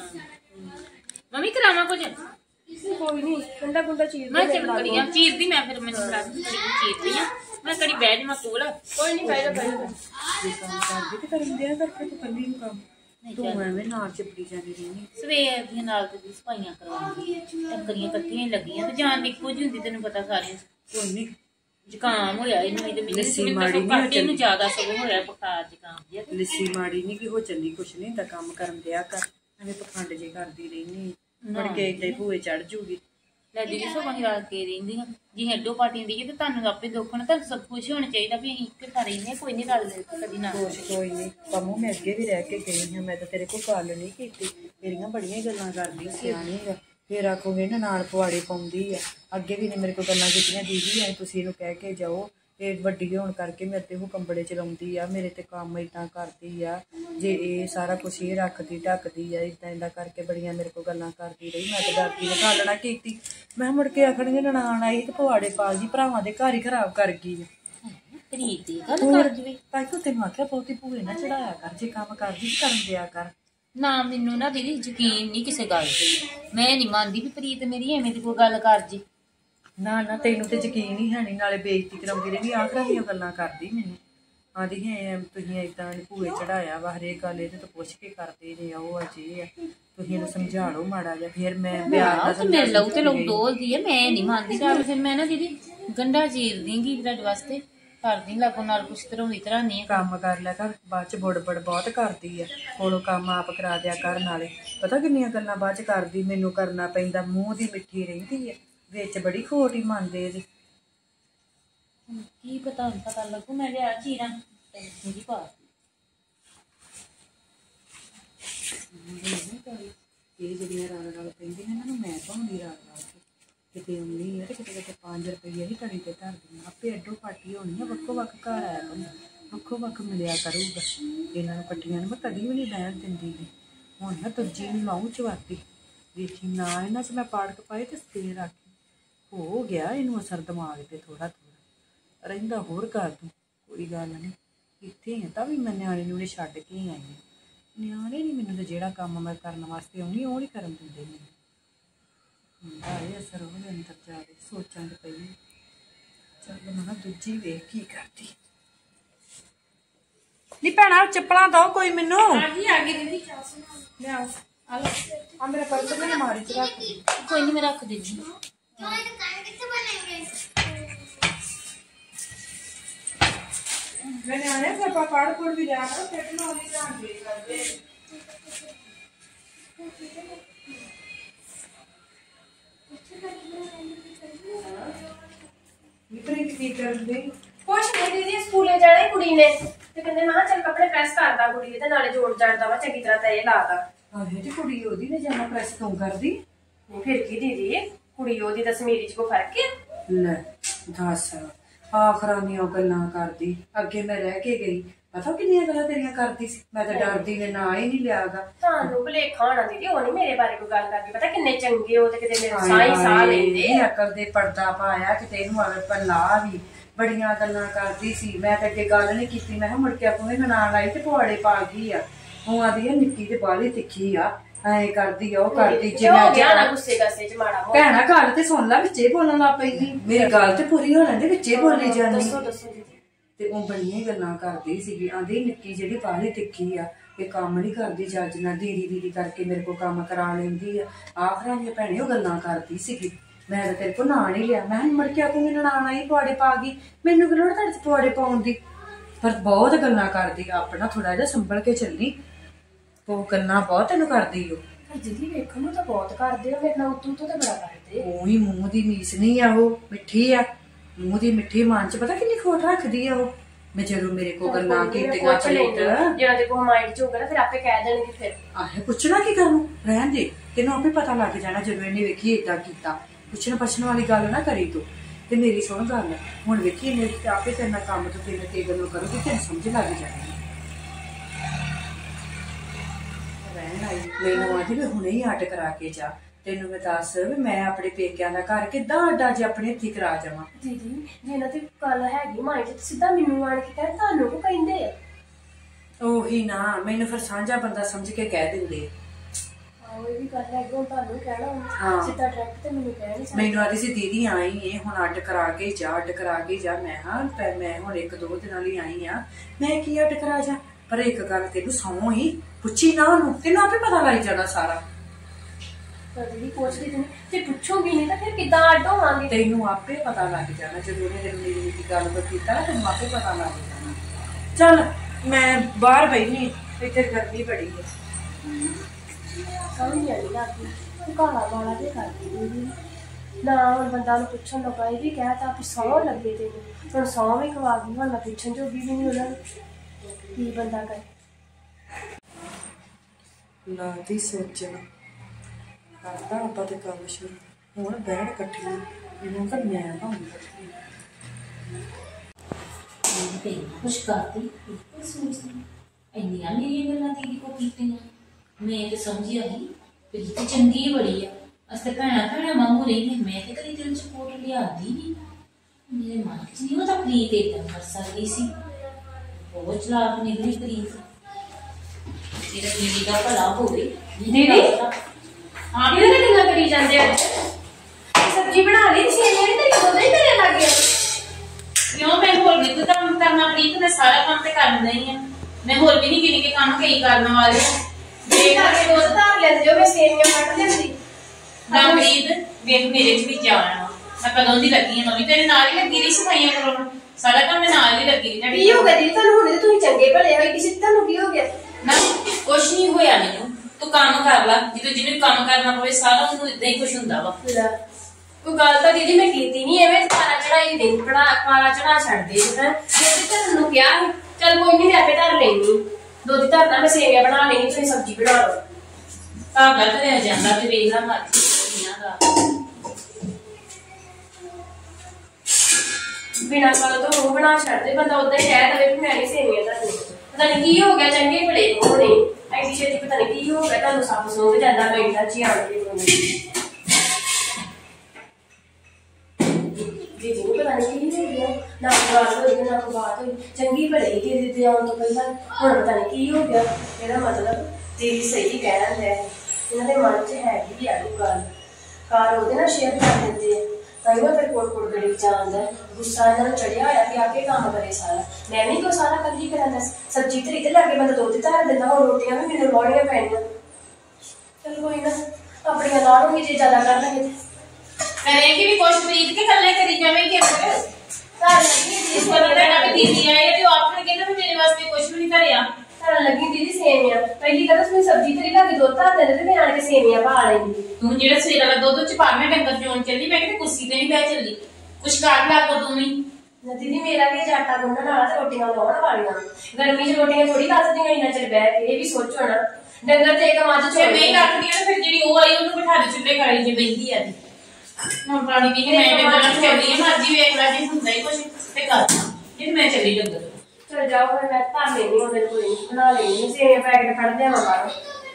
ਮੰਮੀ ਕਰਾਵਾਂ ਕੁਝ ਕੋਈ ਨਹੀਂ ਠੰਡਾ ਗੁੰਡਾ ਚੀਜ਼ ਮੈਂ ਚੱਲ ਕੜੀਆਂ ਚੀਰਦੀ ਮੈਂ ਫਿਰ ਮੈਨੂੰ ਲੱਗ ਕੜੀ ਚੀਰਦੀ ਆ ਮੈਂ ਕੜੀ ਬਹਿ ਜਾਵਾਂ ਕੋਲ ਕੋਈ ਨਹੀਂ ਬੈਠੋ ਬੈਠੋ ਜੇ ਕੰਮ ਕਰਦੀ ਤੇ ਕਰਨ ਦਿਆ ਕਰਕੇ ਤੂੰ ਕੱਲੀ ਨੂੰ ਕੰਮ ਤੂੰ ਐਵੇਂ ਨਾਲ ਚਿਪੜੀ ਜਾਂਦੀ ਰਹਿੰਦੀ ਸਵੇਰ ਦੀਆਂ ਨਾਲ ਤੇ ਸਫਾਈਆਂ ਕਰਵਾਉਂਦੀ ਟੱਕਰੀਆਂ ਇਕੱਠੀਆਂ ਹੀ ਲੱਗੀਆਂ ਤੇ ਜਾਨ ਦੀ ਕੁਝ ਹੁੰਦੀ ਤੈਨੂੰ ਪਤਾ ਸਾਰਿਆਂ ਕੋਈ ਨਹੀਂ ਜ਼ੁਕਾਮ ਹੋਇਆ ਇਹਨੂੰ ਤੇ ਲੱਸੀ ਮੈਨੂੰ ਮਾੜੀ ਨੀ ਮੈਨੂੰ ਇਹਨੂੰ ਜ਼ਿਆਦਾ ਸਗੋਂ ਹੋਇਆ ਬੁਖਾਰ ਜ਼ੁਕਾਮ ਜਿਹਾ ਲੱਸੀ ਮਾੜੀ ਨਹੀਂ ਕਿ ਹੋ ਚੱਲੀ ਕੁਛ ਨਹੀਂ ਦਾ ਕੰਮ ਕਰਨ ਦਿਆ ਕਰ ਐਵੇਂ ਪਖੰਡ ਜੇ ਕਰਦੀ ਰਹਿੰਦੀ ਮੁੜ ਕੇ ਏਦਾਂ ਹੀ ਭੂਏ ਚੜ ਜੂਗੀ ਲੈ ਦੀਦੀ ਸੋ ਬਣੀ ਰਾਤ ਕੇ ਰਹਿੰਦੀਆਂ ਜੀ ਹੈਡੋ ਪਾਰਟੀਆਂ ਦੀ ਤੇ ਤੁਹਾਨੂੰ ਆਪੇ ਦੁੱਖਣ ਤਾਂ ਸਭ ਕੁਝ ਹੋਣਾ ਚਾਹੀਦਾ ਵੀ ਅਸੀਂ ਇੱਕ ਘਰ ਰਹਿੰਦੇ ਕੋਈ ਨਹੀਂ ਰਲ ਕਦੀ ਨਾ ਕੋਈ ਨਹੀਂ ਪੰਮੂ ਮੈਂ ਅੱਗੇ ਵੀ ਰਹਿ ਕੇ ਗਈ ਹਾਂ ਮੈਂ ਤਾਂ ਤੇਰੇ ਕੋਲ ਗੱਲ ਨਹੀਂ ਕੀਤੀ ਤੇਰੀਆਂ ਬੜੀਆਂ ਗੱਲਾਂ ਕਰਦੀ ਸਿਆਣੀ ਆ ਫਿਰ ਆਖੋਗੇ ਨਾ ਨਾਲ ਪਵਾੜੇ ਪਾਉਂਦੀ ਆ ਅੱਗੇ ਵੀ ਨੇ ਮੇਰੇ ਕੋਲ ਗੱਲਾਂ ਕੀਤੀਆਂ ਦੀਦੀ ਐ ਤੁਸੀਂ ਇਹਨੂੰ ਕਹਿ ਕੇ ਜਾਓ ਇਹ ਵੱਡੀ ਹੋਣ ਕਰਕੇ ਮੇਰੇ ਤੇ ਉਹ ਕੰਬੜੇ ਚਲਾਉਂਦੀ ਆ ਮੇਰੇ ਤੇ ਕੰਮ ਇਦਾਂ ਕਰਦੀ ਆ ਜੇ ਇਹ ਸਾਰਾ ਕੁਛ ਇਹ ਰੱਖਦੀ ਢੱਕਦੀ ਆ ਇਦਾਂ ਕਰਕੇ ਬੜੀਆਂ ਮੇਰੇ ਕੋਲ ਗੱਲਾਂ ਕਰਦੀ ਰਹੀ ਮੈਂ ਤਾਂ ਡਰਦੀ ਨੇ ਗੱਲ ਨਾ ਕੀਤੀ ਮੈਂ ਮੁੜ ਕੇ ਆਖਣਗੇ ਨਨਾਣ ਆਈ ਤੇ ਪਵਾੜੇ ਪਾਲ ਜੀ ਭਰਾਵਾਂ ਦੇ ਘਰ ਹੀ ਖਰਾਬ ਕਰ ਗਈ ਪ੍ਰੀਤ ਦੀ ਗੱਲ ਕਰ ਜਵੇ ਤਾਂ ਕਿ ਤੈਨੂੰ ਆਖਿਆ ਬਹੁਤੀ ਭੂਏ ਨਾ ਚੜਾਇਆ ਕਰ ਜੇ ਕੰਮ ਕਰਦੀ ਤੇ ਕਰਨ ਦਿਆ ਕਰ ਨਾ ਮੈਨੂੰ ਨਾ ਦੀਦੀ ਯਕੀਨ ਨਹੀਂ ਕਿਸੇ ਗੱਲ ਤੇ ਮੈਂ ਨਹੀਂ ਮੰਨਦੀ ਵੀ ਪ੍ਰੀਤ ਮੇਰੀ ਐਵੇਂ ਦੀ ਕੋਈ ਗੱਲ ਕਰ ਜੀ ਨਾ ਨਾ ਤੈਨੂੰ ਤੇ ਯਕੀਨ ਹੀ ਹੈ ਨਹੀਂ ਨਾਲੇ ਬੇਇੱਜ਼ਤੀ ਕਰਾਉਂਦੀ ਰਹਿੰਦੀ ਆਖਰਾਂ ਦੀਆਂ ਗੱਲਾਂ ਕਰਦੀ ਮੈਨੂੰ ਆਂਦੀ ਹੈ ਤੁਸੀਂ ਏਦਾਂ ਭੂਏ ਚੜਾਇਆ ਵਾ ਹਰੇਕ ਗੱਲ ਇਹਦੇ ਤੋਂ ਪੁੱਛ ਕੇ ਕਰਦੇ ਨੇ ਉਹ ਅਜੇ ਆ ਤੁਸੀਂ ਇਹਨੂੰ ਸਮਝਾ ਲਓ ਮਾੜਾ ਜਿਹਾ ਫਿਰ ਮੈਂ ਪਿਆਰ ਨਾਲ ਮੇਰੇ ਲਊ ਤੇ ਲੋਕ ਦੋਲਦੀ ਹੈ ਮੈਂ ਨਹੀਂ ਮੰਨਦੀ ਗੱਲ ਫਿਰ ਮੈਂ ਨਾ ਦੀਦੀ ਗੰਡਾ ਚੀਰ ਦਿੰਗੀ ਤੁਹਾਡੇ ਵਾਸਤੇ ਕਰਦੀ ਲੱਗੋ ਨਾਲ ਕੁਛ ਤਰ੍ਹਾਂ ਨਹੀਂ ਕੰਮ ਕਰ ਲਿਆ ਕਰ ਬਾਅਦ ਚ ਬੜਬੜ ਬਹੁਤ ਕਰਦੀ ਆ ਕੋਲੋਂ ਕੰਮ ਆਪ ਕਰਾ ਦਿਆ ਕਰ ਨਾਲੇ ਪਤਾ ਕਿੰਨੀਆਂ ਗੱਲਾਂ ਬਾਅਦ ਚ ਕਰਦੀ ਮੈਨੂੰ ਕਰਨਾ ਪੈਂਦਾ ਮੂੰਹ ਦੀ ਮਿੱਠੀ ਰਹਿੰਦੀ ਆ ਵਿੱਚ ਬੜੀ ਖੋਟ ਹੀ ਮੰਨਦੇ ਇਹਦੇ ਕੀ ਪਤਾ ਲੱਗੂ ਮੈਂ ਲਿਆ ਚੀਰਾਂ ਜੀ ਪਾ ਇਹ ਜਿਹੜੀਆਂ ਰਲ ਪੈਂਦੀਆਂ ਇਹਨਾਂ ਨੂੰ ਮੈਂ ਪਾਉਂਦੀ ਰਲ ਕੇ ਕਿਤੇ ਉਮਲੀ ਹੈ ਤੇ ਕਿਤੇ 5 ਰੁਪਏ ਹੀ ਟੜੀ ਤੇ ਧਰ ਦਿੰਦੀ ਆਪੇ ਅੱਡੋ ਪਾਟੀ ਹੋਣੀ ਆ ਵੱਖੋ ਵੱਖ ਘਰ ਆਇਆ ਬੰਦਾ ਵੱਖੋ ਵੱਖ ਮਿਲਿਆ ਕਰੂਗਾ ਇਹਨਾਂ ਨੂੰ ਇਕੱਠੀਆਂ ਨੂੰ ਮੈਂ ਕਦੀ ਵੀ ਨਹੀਂ ਰਹਿਣ ਦਿੰਦੀ ਹੁਣ ਨਾ ਦੂਜੀ ਨੂੰ ਲਾਉਂ ਚਵਾਤੀ ਵੇਖੀ ਨਾ ਇਹਨਾਂ 'ਚ ਮੈਂ ਪਾੜਕ ਪਾਏ ਤੇ ਸਪੇਰ ਰੱਖੀ ਹੋ ਗਿਆ ਇਹਨੂੰ ਅਸਰ ਦਿਮਾਗ ਤੇ ਥੋੜਾ ਥੋੜਾ ਰਹਿੰਦਾ ਹੋਰ ਕਰ ਦੂੰ ਕੋਈ ਗੱਲ ਨਹੀਂ ਇੱਥੇ ਹੈ ਤਾਂ ਵੀ ਮੈਂ ਨਿਆਣੇ ਨੂੰ ਛੱਡ ਕੇ ਹੀ ਆਈ ਹਾਂ ਨਿਆਣੇ ਨਹੀਂ ਮੈਨੂੰ ਤਾਂ ਜਿਹੜਾ ਕੰਮ ਮੈਂ ਕਰਨ ਵਾਸਤੇ ਆਉਣੀ ਉਹ ਨਹੀਂ ਕਰਨ ਦਿੰਦੇ ਮੈਨੂੰ ਹੁੰਦਾ ਇਹ ਅਸਰ ਉਹਦੇ ਅੰਦਰ ਜਾ ਕੇ ਸੋਚਾਂ 'ਚ ਪਈ ਚੱਲ ਮੈਂ ਦੂਜੀ ਵੇਖ ਕੀ ਕਰਦੀ ਨੀ ਭੈਣਾ ਚੱਪਲਾਂ ਦੋ ਕੋਈ ਮੈਨੂੰ ਆ ਗਈ ਦੀਦੀ ਲਿਆਓ ਆ ਮੇਰਾ ਪਰਸ ਤੇ ਅਲਮਾਰੀ 'ਚ ਰੱਖ ਕੋਈ ਨਹੀਂ ਮੈਂ ਰੱਖ ਦਿੰਦੀ मैंने आने से पहाड़ पर भी जाकर टेक्नोलॉजी जान दे करते इतने की कर दे ਕੁਛ ਨਹੀਂ ਦੀਦੀ ਸਕੂਲੇ ਜਾਣਾ ਕੁੜੀ ਨੇ ਤੇ ਕਹਿੰਦੇ ਮੈਂ ਚੱਲ ਕੱਪੜੇ ਪ੍ਰੈਸ ਕਰਦਾ ਕੁੜੀ ਦੇ ਤੇ ਨਾਲੇ ਜੋੜ ਜੜਦਾ ਵਾ ਚੰਗੀ ਤਰ੍ਹਾਂ ਤੇ ਇਹ ਲਾਦਾ ਆਹੇ ਤੇ ਕੁੜੀ ਉਹਦੀ ਨੇ ਜਾਣਾ ਪ੍ਰੈਸ ਕਿਉਂ ਕਰਦੀ ਫਿਰ ਕੀ ਦੀਦੀ ਕੁੜੀ ਉਹਦੀ ਤਾਂ ਸਮੀਰੀ ਚ ਕੋ ਫਰਕ ਹੈ ਲੈ ਦੱਸ ਆਖਰਾਂ ਉਹ ਗੱਲਾਂ ਕਰਦੀ ਅੱਗੇ ਮੈਂ ਰਹਿ ਕੇ ਗਈ ਪਤਾ ਕਿੰਨੀਆਂ ਗੱਲਾਂ ਤੇਰੀਆਂ ਕਰਦੀ ਸੀ ਮੈਂ ਤਾਂ ਡਰਦੀ ਨੇ ਨਾ ਹੀ ਨਹੀਂ ਲਿਆਗਾ ਤੁਹਾਨੂੰ ਭੁਲੇਖਾ ਹੋਣਾ ਦੀਦੀ ਉਹ ਨਹੀਂ ਮੇਰੇ ਬਾਰੇ ਕੋਈ ਗੱਲ ਕਰਦੀ ਪਤਾ ਕਿੰਨੇ ਚੰਗੇ ਉਹ ਤੇ ਕਿਤੇ ਮੇਰੇ ਸਾਹ ਹੀ ਸਾਹ ਲੈਂਦੇ ਅਕਲ ਦੇ ਪਰਦਾ ਪਾਇਆ ਕਿਤੇ ਇਹਨੂੰ ਆਵੇ ਪੱਲਾ ਵੀ ਬੜੀਆਂ ਗੱਲਾਂ ਕਰਦੀ ਸੀ ਮੈਂ ਤਾਂ ਅੱਗੇ ਗੱਲ ਨਹੀਂ ਕੀਤੀ ਮੈਂ ਕਿਹਾ ਮੁੜ ਕੇ ਆਪਣੀ ਨਨਾਣ ਆਈ ਤੇ ਪਵਾੜੇ ਪਾ ਗਈ ਆ ਉਹ ਆਦੀ ਆ ਨਿੱਕੀ ਤੇ ਬਾਹਲੀ ਤਿੱਖੀ ਆ ਐ ਕਰਦੀ ਆ ਉਹ ਕਰਦੀ ਜਿਵੇਂ ਗਿਆ ਨਾ ਗੁੱਸੇ ਗੱਸੇ ਚ ਮਾੜਾ ਭੈਣਾ ਗੱਲ ਤੇ ਸੁਣ ਲੈ ਵਿੱਚੇ ਬੋਲਣ ਲੱਗ ਪੈਂਦੀ ਮੇਰੀ ਗੱਲ ਤੇ ਪੂਰੀ ਹੋ ਲੈਂਦੇ ਵਿੱਚੇ ਬੋਲੀ ਜਾਂਦੀ ਦੱਸੋ ਦੀਦੀ ਤੇ ਉਹ ਬੜੀਆਂ ਗੱਲਾਂ ਕਰਦੀ ਸੀਗੀ ਆਂਦੀ ਨਿੱਕੀ ਜਿਹੜੀ ਬਾਹਲੀ ਤਿੱਖੀ ਆ ਇਹ ਕੰਮ ਨਹੀਂ ਕਰਦੀ ਚੱਜ ਨਾਲ ਦੀਦੀ ਕਰਕੇ ਮੇਰੇ ਕੋਲ ਕੰਮ ਕਰਾ ਲੈਂਦੀ ਆ ਆਖਰਾਂ ਦੀਆਂ ਭੈਣੇ ਉਹ ਗੱਲਾਂ ਕਰਦੀ ਸੀਗੀ ਮੈਂ ਤਾਂ ਤੇਰੇ ਕੋਲ ਨਾਂ ਨਹੀਂ ਲਿਆ ਮੈਂ ਮੁੜ ਕੇ ਆਖੂੰਗੀ ਨਨਾਣ ਆਈ ਪਵਾੜੇ ਪਾ ਗਈ ਮੈਨੂੰ ਕਿ ਲੋੜ ਤੁਹਾਡੇ ਚ ਪਵਾੜੇ ਪਾਉਣ ਦੀ ਪਰ ਬਹੁਤ ਗੱਲਾਂ ਕਰਦੀ ਆਪਣਾ ਥੋੜਾ ਜਿਹਾ ਸੰਭਲ ਕੇ ਚੱਲੀ ਉਹ ਗੱਲਾਂ ਬਹੁਤ ਤੈਨੂੰ ਕਰਦੀ ਉਹ ਦੀਦੀ ਵੇਖਣ ਨੂੰ ਤਾਂ ਬਹੁਤ ਕਰਦੇ ਆ ਮੇਰੇ ਨਾਲ ਉਤੋਂ ਤਾਂ ਬੜਾ ਕਰਦੇ ਉਹੀ ਮੂੰਹ ਦੀ ਮੀਸ ਨਹੀਂ ਆ ਉਹ ਮਿੱਠੀ ਆ ਮੂੰਹ ਦੀ ਮਿੱਠੀ ਮਨ ਚ ਪਤਾ ਕਿੰਨੀ ਖੋਟ ਰੱਖਦੀ ਆ ਉਹ ਮੈਂ ਜਦੋਂ ਮੇਰੇ ਕੋਲ ਗੱਲਾਂ ਕੀਤੀਆਂ ਚਲੀਟ ਜਿਹੜਾ ਦੇ ਕੋ ਮਾਈਂਡ ਚ ਹੋਗਾ ਨਾ ਫਿਰ ਆਪੇ ਕਹਿ ਦੇਣਗੇ ਫਿਰ ਆਹੇ ਪੁੱਛਣਾ ਕੀ ਕਰੂ ਰਹਿਣ ਦੇ ਤੈਨੂੰ ਆਪੇ ਪਤਾ ਲੱਗ ਜਾਣਾ ਜਦੋਂ ਇਹਨੇ ਵੇਖੀ ਏਦਾਂ ਕੀਤਾ ਪੁੱਛਣ ਪਛਣ ਵਾਲੀ ਗੱਲ ਨਾ ਕਰੀ ਤੂੰ ਤੇ ਮੇਰੀ ਸੁਣ ਗੱਲ ਹੁਣ ਵੇਖੀ ਇਹਨੇ ਆਪੇ ਤੇਰੇ ਕੰਮ ਤੋਂ ਤੇਰੇ ਤੇ ਗੱਲੋਂ ਕਰੂਗੀ ਤੈਨੂੰ ਸਮਝ ਲੱਗ ਜਾਣੀ ਰਹਿਣ ਆਈ ਮੈਨੂੰ ਅੱਜ ਵੀ ਹੁਣੇ ਹੀ ਅੱਡ ਕਰਾ ਕੇ ਜਾ ਤੈਨੂੰ ਮੈਂ ਦੱਸ ਵੀ ਮੈਂ ਆਪਣੇ ਪੇਕਿਆਂ ਦਾ ਘਰ ਕਿੱਦਾਂ ਅੱਡਾ ਜੇ ਆਪਣੇ ਹੱਥੀ ਕਰਾ ਜਾਵਾਂ ਦੀਦੀ ਜੇ ਇਹਨਾਂ ਤੇ ਗੱਲ ਹੈਗੀ ਮਾਈਂਡ ਚ ਸਿੱਧਾ ਮੈਨੂੰ ਆਣ ਕੇ ਕਹਿ ਤੁਹਾਨੂੰ ਕੋ ਕਹਿੰਦੇ ਆ ਉਹੀ ਨਾ ਮੈਨੂੰ ਫਿਰ ਸਾਂਝਾ ਬੰਦਾ ਸਮਝ ਕੇ ਕਹਿ ਦਿੰਦੇ ਆਹੋ ਇਹ ਵੀ ਗੱਲ ਹੈ ਕਿ ਤੁਹਾਨੂੰ ਕਹਿਣਾ ਹਾਂ। ਸਿੱਧਾ ਡਾਇਰੈਕਟ ਤੇ ਮੈਨੂੰ ਕਹਿ ਨਹੀਂ ਮੈਨੂੰ ਆਦੀ ਸੀ ਦੀਦੀ ਆਈ ਏ ਹੁਣ ਅੱਡ ਕਰਾ ਕੇ ਜਾ ਮੈਂ ਹਾਂ ਮੈਂ ਹੁਣ 1-2 ਦਿਨਾਂ ਲਈ ਆਈ ਆ ਮੈਂ ਕੀ ਅੱਡ ਕਰਾ ਜਾ ਪਰ ਇੱਕ ਗੱਲ ਤੈਨੂੰ ਸੌਂ ਹੀ ਪੁੱਛੀ ਨਾ ਉਹਨੂੰ ਤੈਨੂੰ ਆਪੇ ਪਤਾ ਲੱਗ ਜਾਣਾ ਸਾਰਾ ਦੀਦੀ ਪੁੱਛਦੀ ਤੈਨੂੰ ਤੇ ਪੁੱਛੋਗੀ ਨਹੀਂ ਤਾਂ ਫਿਰ ਕਿੱਦਾਂ ਅੱਡ ਹੋਵਾਂਗੇ ਤੈਨੂੰ ਆਪੇ ਪਤਾ ਲੱਗ ਜਾਣਾ ਜਦੋਂ ਉਹਨੇ ਮੇਰੀ ਗੱਲ ਤੋਂ ਕੀਤਾ ਤੈਨੂੰ ਆਪੇ ਪਤਾ ਲੱਗ ਜਾਣਾ ਚੱਲ ਮੈਂ ਬਾਹਰ ਬੈਠੀ ਇੱਥੇ ਗਰਮੀ ਬੜੀ ਹੈ ਸਮਝ ਨਹੀਂ ਲੱਗਦੀ ਕਾਲਾ ਵਾਲਾ ਤੇ ਕਰਦੀ ਦੀਦੀ ਨਾ ਹੁਣ ਬੰਦਾ ਨੂੰ ਪੁੱਛਣ ਲੱਗਾ ਇਹ ਵੀ ਕਹਿਤਾ ਵੀ ਸੌਂ ਲੱਗੇ ਤੈਨੂੰ ਹੁਣ ਸੌਂ ਵੀ ਖਵਾ ਗਈ ਹੁਣ ਮੈਂ ਪੁੱਛਣ ਜੋਗੀ ਵੀ ਨਹੀਂ ਉਹਨਾਂ ਨੂੰ ਕੀ ਬੰਦਾ ਕਰੇ ਲਾਦੀ ਸੋਚਣਾ ਕਰਦਾ ਆਪਾਂ ਤੇ ਕੰਮ ਸ਼ੁਰੂ ਹੁਣ ਬੈਠ ਇਕੱਠੀ ਇਹਨੂੰ ਤਾਂ ਮੈਂ ਨਾ ਹੁਣ ਇਕੱਠੀ ਤੇ ਕੁਛ ਕਰਦੀ ਸੋਚਦੀ ਇੰਨੀਆਂ ਮੇਰੀਆਂ ਗੱਲਾਂ ਦੀਦੀ ਕੋ ਕੀਤੀਆਂ ਮੈਂ ਤੇ ਸਮਝਿਆ ਨਹੀਂ ਕਿ ਜਿੱਥੇ ਚੰਗੀ ਬੜੀ ਆ ਅਸਤੇ ਭੈਣਾ ਵਾਂਗੂ ਰਹੀ ਮੈਂ ਤੇ ਕਦੀ ਦਿਲ ਚ ਕੋਟ ਲਿਆਦੀ ਨਹੀਂ ਮੇਰੇ ਮਨ ਚ ਨਹੀਂ ਉਹ ਤਾਂ ਪ੍ਰੀਤ ਏਦਾਂ ਕਰ ਸਕਦੀ ਸੀ ਬਹੁਤ ਚਲਾਕ ਨਿਕਲੀ ਪ੍ਰੀਤ ਤੇਰਾ ਦੀਦੀ ਦਾ ਭਲਾ ਹੋਵੇ ਦੀਦੀ ਹਾਂ ਵੀ ਉਹਨੇ ਗੱਲਾਂ ਕਰੀ ਜਾਂਦੇ ਅੱਜ ਸਬਜ਼ੀ ਬਣਾ ਲਈ ਸੀ ਇਹਨੇ ਵੀ ਤੇ ਉਹਦੇ ਹੀ ਤੇਰੇ ਲੱਗ ਗਿਆ ਕਿਉਂ ਮੈਂ ਹੋਰ ਵੀ ਤਾਂ ਕਰਨਾ ਪ੍ਰੀਤ ਨੇ ਸਾਰਾ ਕੰਮ ਤੇ ਕਰਨਾ ਹੀ ਆ ਮੈਂ ਹੋਰ ਵੀ ਨਹੀਂ ਗਿਣੀ ਕੇ ਕੰਮ ਕਈ ਕਰਨ ਵਾਲੇ ਜੇ ਕਰਕੇ ਦੁੱਧ ਧਾਰ ਲੈਂਦੇ ਜੋ ਮੈਂ ਸੇਵੀਆਂ ਕੱਢ ਲੈਂਦੀ ਨਾ ਪ੍ਰੀਤ ਵੇਖ ਮੇਰੇ ਚ ਵੀ ਜਾਣਾ ਮੈਂ ਕਦੋਂ ਦੀ ਲੱਗੀ ਆ ਮੰਮੀ ਤੇਰੇ ਨਾਲ ਹੀ ਲੱਗੀ ਰਹੀ ਸਫਾਈਆਂ ਕਰਾਉਣ ਸਾਰਾ ਕੰਮ ਮੈਂ ਨਾਲ ਹੀ ਲੱਗੀ ਰਹੀ ਕੀ ਹੋ ਗਿਆ ਦੀਦੀ ਤੁਹਾਨੂੰ ਹੁਣੇ ਤੁਸੀਂ ਚੰਗੇ ਭਲੇ ਹੋਏ ਕਿਸੇ ਤੁਹਾਨੂੰ ਕੀ ਹੋ ਗਿਆ ਨਾ ਕੁਛ ਨਹੀਂ ਹੋਇਆ ਮੈਨੂੰ ਤੂੰ ਕੰਮ ਕਰ ਲੈ ਜਦੋਂ ਜਿਹਨੂੰ ਕੰਮ ਕਰਨਾ ਪਵੇ ਸਾਰਾ ਉਹਨੂੰ ਇਦਾਂ ਹੀ ਕੁਛ ਹੁੰਦਾ ਵਾ ਕੋਈ ਗੱਲ ਤਾਂ ਦੀਦੀ ਮੈਂ ਕੀਤੀ ਨਹੀਂ ਐਵੇਂ ਪਾਰਾ ਚੜਾਈ ਨਹੀਂ ਪਾਰਾ ਚੜਾ ਛੱਡ ਦੇ ਹੈ ਜੇ ਤੁਹਾਨੂੰ ਕਿਹਾ ਸੀ ਚਲ ਕੋਈ ਨਹੀਂ ਮੈਂ ਆਪੇ ਧਰ ਲੈਣੀ ਦੁੱਧ ਧਰਨਾ ਮੈਂ ਸੇਵੀਆਂ ਬਣਾ ਲੈਣੀ ਤੁਸੀਂ ਸਬਜ਼ੀ ਬਣਾ ਲਓ ਭਾਗਾ ਤੇ ਰਹਿ ਜਾਂਦਾ ਤੇ ਵੇਖ ਲਾ ਮਰਜ਼ੀਆਂ ਦਾ ਬਿਨਾਂ ਗੱਲ ਤੋਂ ਮੂੰਹ ਬਣਾ ਛੱਡਦੇ ਬੰਦਾ ਉਦਾਂ ਹੀ ਕਹਿ ਦਵੇ ਵੀ ਮੈਂ ਨਹੀਂ ਸੇਵੀਆਂ ਧਰਨੀ ਪਤਾ ਨਹੀਂ ਕੀ ਹੋ ਗਿਆ ਚੰਗੇ ਭਲੇ ਹੋਣੇ ਐਡੀ ਛੇਤੀ ਪਤਾ ਨਹੀਂ ਕੀ ਹੋ ਗਿਆ ਤੁਹਾਨੂੰ ਸਭ ਸੋਚ ਜਾਂਦਾ ਮਿੰਟਾਂ ਚ ਹੀ ਆਣ ਕੇ ਨਹੀਂ ਕੀ ਹੋ ਗਿਆ, ਨਾ ਗੱਲ ਹੋਈ ਨਾ ਕੋਈ ਬਾਤ ਹੋਈ, ਚੰਗੀ ਭਲੀ ਦੀਦੀ ਦੇ ਆਉਣ ਤੋਂ ਪਹਿਲਾਂ ਹੁਣ ਪਤਾ ਨਹੀਂ ਕੀ ਹੋ ਗਿਆ। ਇਹਦਾ ਮਤਲਬ ਦੀਦੀ ਸਹੀ ਕਹਿ ਰਹੇ ਹੈ, ਇਹਨਾਂ ਦੇ ਮਨ 'ਚ ਹੈਗੀ ਆ ਕੋਈ ਗੱਲ, ਕਾਰ ਉਹਦੇ ਨਾਲ ਸ਼ੇਅਰ ਕਰ ਦਿੰਦੇ ਆ, ਕਈ ਵਾਰ ਫਿਰ ਕੋਟ ਗੜੀ ਜਾਂਦਾ ਗੁੱਸਾ ਇਹਨਾਂ ਨੂੰ ਚੜਿਆ ਹੋਇਆ ਕਿ ਆਪੇ ਕੰਮ ਕਰੇ ਸਾਰਾ, ਮੈਂ ਵੀ ਕੋਈ ਸਾਰਾ ਕੱਲੀ ਕਰਾਂਦਾ, ਸਬਜ਼ੀ ਧਰੀ ਤੇ ਲੱਗੇ ਬੰਦਾ ਦੁੱਧ ਧਾਰ ਦਿੰਦਾ, ਹੁਣ ਰੋਟੀਆਂ ਵੀ ਮੈਨੂੰ ਲਾਉਣੀਆਂ ਪੈਣੀਆਂ। ਚਲ ਕੋਈ ਨਾ ਆਪਣੀਆਂ ਲਾ ਲੂੰਗੀ ਜੇ ਜ਼ਿਆਦਾ ਕਰ ਲਾਂਗੇ ਕਰੇਗੀ ਵੀ ਕੁਛ ਖਰੀਦ ਕੇ ਥੱਲੇ ਕਰੀ ਜਾਵੇਂਗੀ ਅੰਦਰ ਘਰ ਲੱਗੀ ਇਸ ਵਾਰ ਤਾਂ ਦੀਦੀ ਆਏ ਤੇ ਉਹ ਆਖਣਗੇ ਨਾ ਵੀ ਮੇਰੇ ਵਾਸਤੇ ਕੁਛ ਵੀ ਨਹੀਂ ਧਰਿਆ। ਘਰ ਲੱਗੀ ਦੀਦੀ ਸੇਵੀਆਂ, ਪਹਿਲੀ ਗੱਲ ਤਾਂ ਸਬਜ਼ੀ ਧਰੀ ਲੱਗੇ ਦੁੱਧ ਧਾਰ ਦਿੰਦੇ ਤੇ ਮੈਂ ਆਣ ਕੇ ਸੇਵੀਆਂ ਪਾ ਲੈਂਦੀ। ਤੂੰ ਜਿਹੜਾ ਸਵੇਰ ਵਾਲਾ ਦੁੱਧ ਚ ਪਾ ਮੈਂ ਡੰਗਰ ਚੋਣ ਚੱਲੀ, ਮੈਂ ਕਿਤੇ ਕੁਰਸੀ ਤੇ ਨਹੀਂ ਬਹਿ ਚੱਲੀ, ਕੁਛ ਕਰ ਲਾ ਕੋ ਤੂੰ ਵੀ। ਨਾ ਦੀਦੀ ਮੇਰਾ ਵੀ ਆਟਾ ਗੁੰਨਣ ਵਾਲਾ ਤੇ ਰੋਟੀਆਂ ਲਾਉਣ ਵਾਲੀਆਂ, ਗਰਮੀ 'ਚ ਰੋਟੀਆਂ ਥੋੜੀ ਕੱਸਦੀਆਂ ਇੰਨਾ ਚਿਰ ਬਹਿ ਕੇ, ਇਹ ਵੀ ਸੋਚੋ ਨਾ। ਡੰਗਰ ਤੇ ਇੱਕ ਮੱਝ ਜੇ ਨਹੀਂ ਰੱਖਦੀਆਂ ਫਿਰ ਜਿਹੜੀ ਉਹ ਆਈ ਉਹਨੂੰ ਬਿਠਾ ਦੇ ਚੁੱਲ੍ਹੇ ਕਰਾਈ ਜੇ ਬੈਠੀ ਆ ਹੁਣ ਪਾਣੀ ਪੀ ਕੇ ਮੈਂ ਡੰਗਰਾਂ ਨੂੰ ਚੱਲੀ ਆ, ਮਰਜੀ ਵੇਖ ਲੈ ਜੇ ਹੁੰਦਾ ਹੀ ਕੁਛ ਤੇ ਕਰ ਜੇ ਮੈਂ ਚੱਲੀ ਡੰਗਰ। ਚਲ ਜਾਓ ਫਿਰ ਮੈਂ ਧਰ ਲੈਣੀ ਉਹਦੇ ਕੋਲ ਬਣਾ ਲੈਣੀ ਸੇਵੀਆਂ ਪੈਕਟ ਫੜ ਦੇਵਾਂ ਬਾਹਰੋਂ।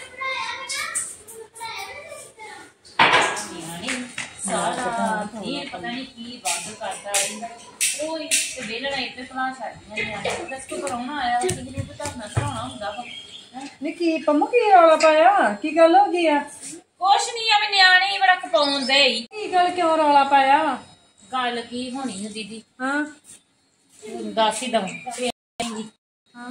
ਸਾਰਾ ਇਹ ਪਤਾ ਨਹੀਂ ਕੀ ਬੰਦ ਕਰਦਾ ਉਹ ਤੇ ਵੇਲਣਾ ਇੱਥੇ ਪਲਾ ਛੱਡਦੀਆਂ ਨੇ ਦੱਸ ਕੋ ਕਰਾਉਣਾ ਆਇਆ ਉਹ ਤੇ ਨੂੰ ਪਤਾ ਨਾ ਕਰਾਉਣਾ ਹੁੰਦਾ ਨਹੀਂ ਕੀ ਪੰਮੂ ਕੀ ਰੌਲਾ ਪਾਇਆ, ਕੀ ਗੱਲ ਹੋ ਗਈ ਆ? ਕੁਛ ਨਹੀਂ ਆ ਨਿਆਣੇ ਬੜਾ ਖਪਾਉਂਦੇ ਹੀ। ਕੀ ਗੱਲ ਕਿਉਂ ਰੌਲਾ ਪਾਇਆ? ਗੱਲ ਕੀ ਹੋਣੀ ਹੈ ਦੀਦੀ, ਹਾਂ ਦੱਸ ਹੀ ਦਵਾਂ ਹਾਂ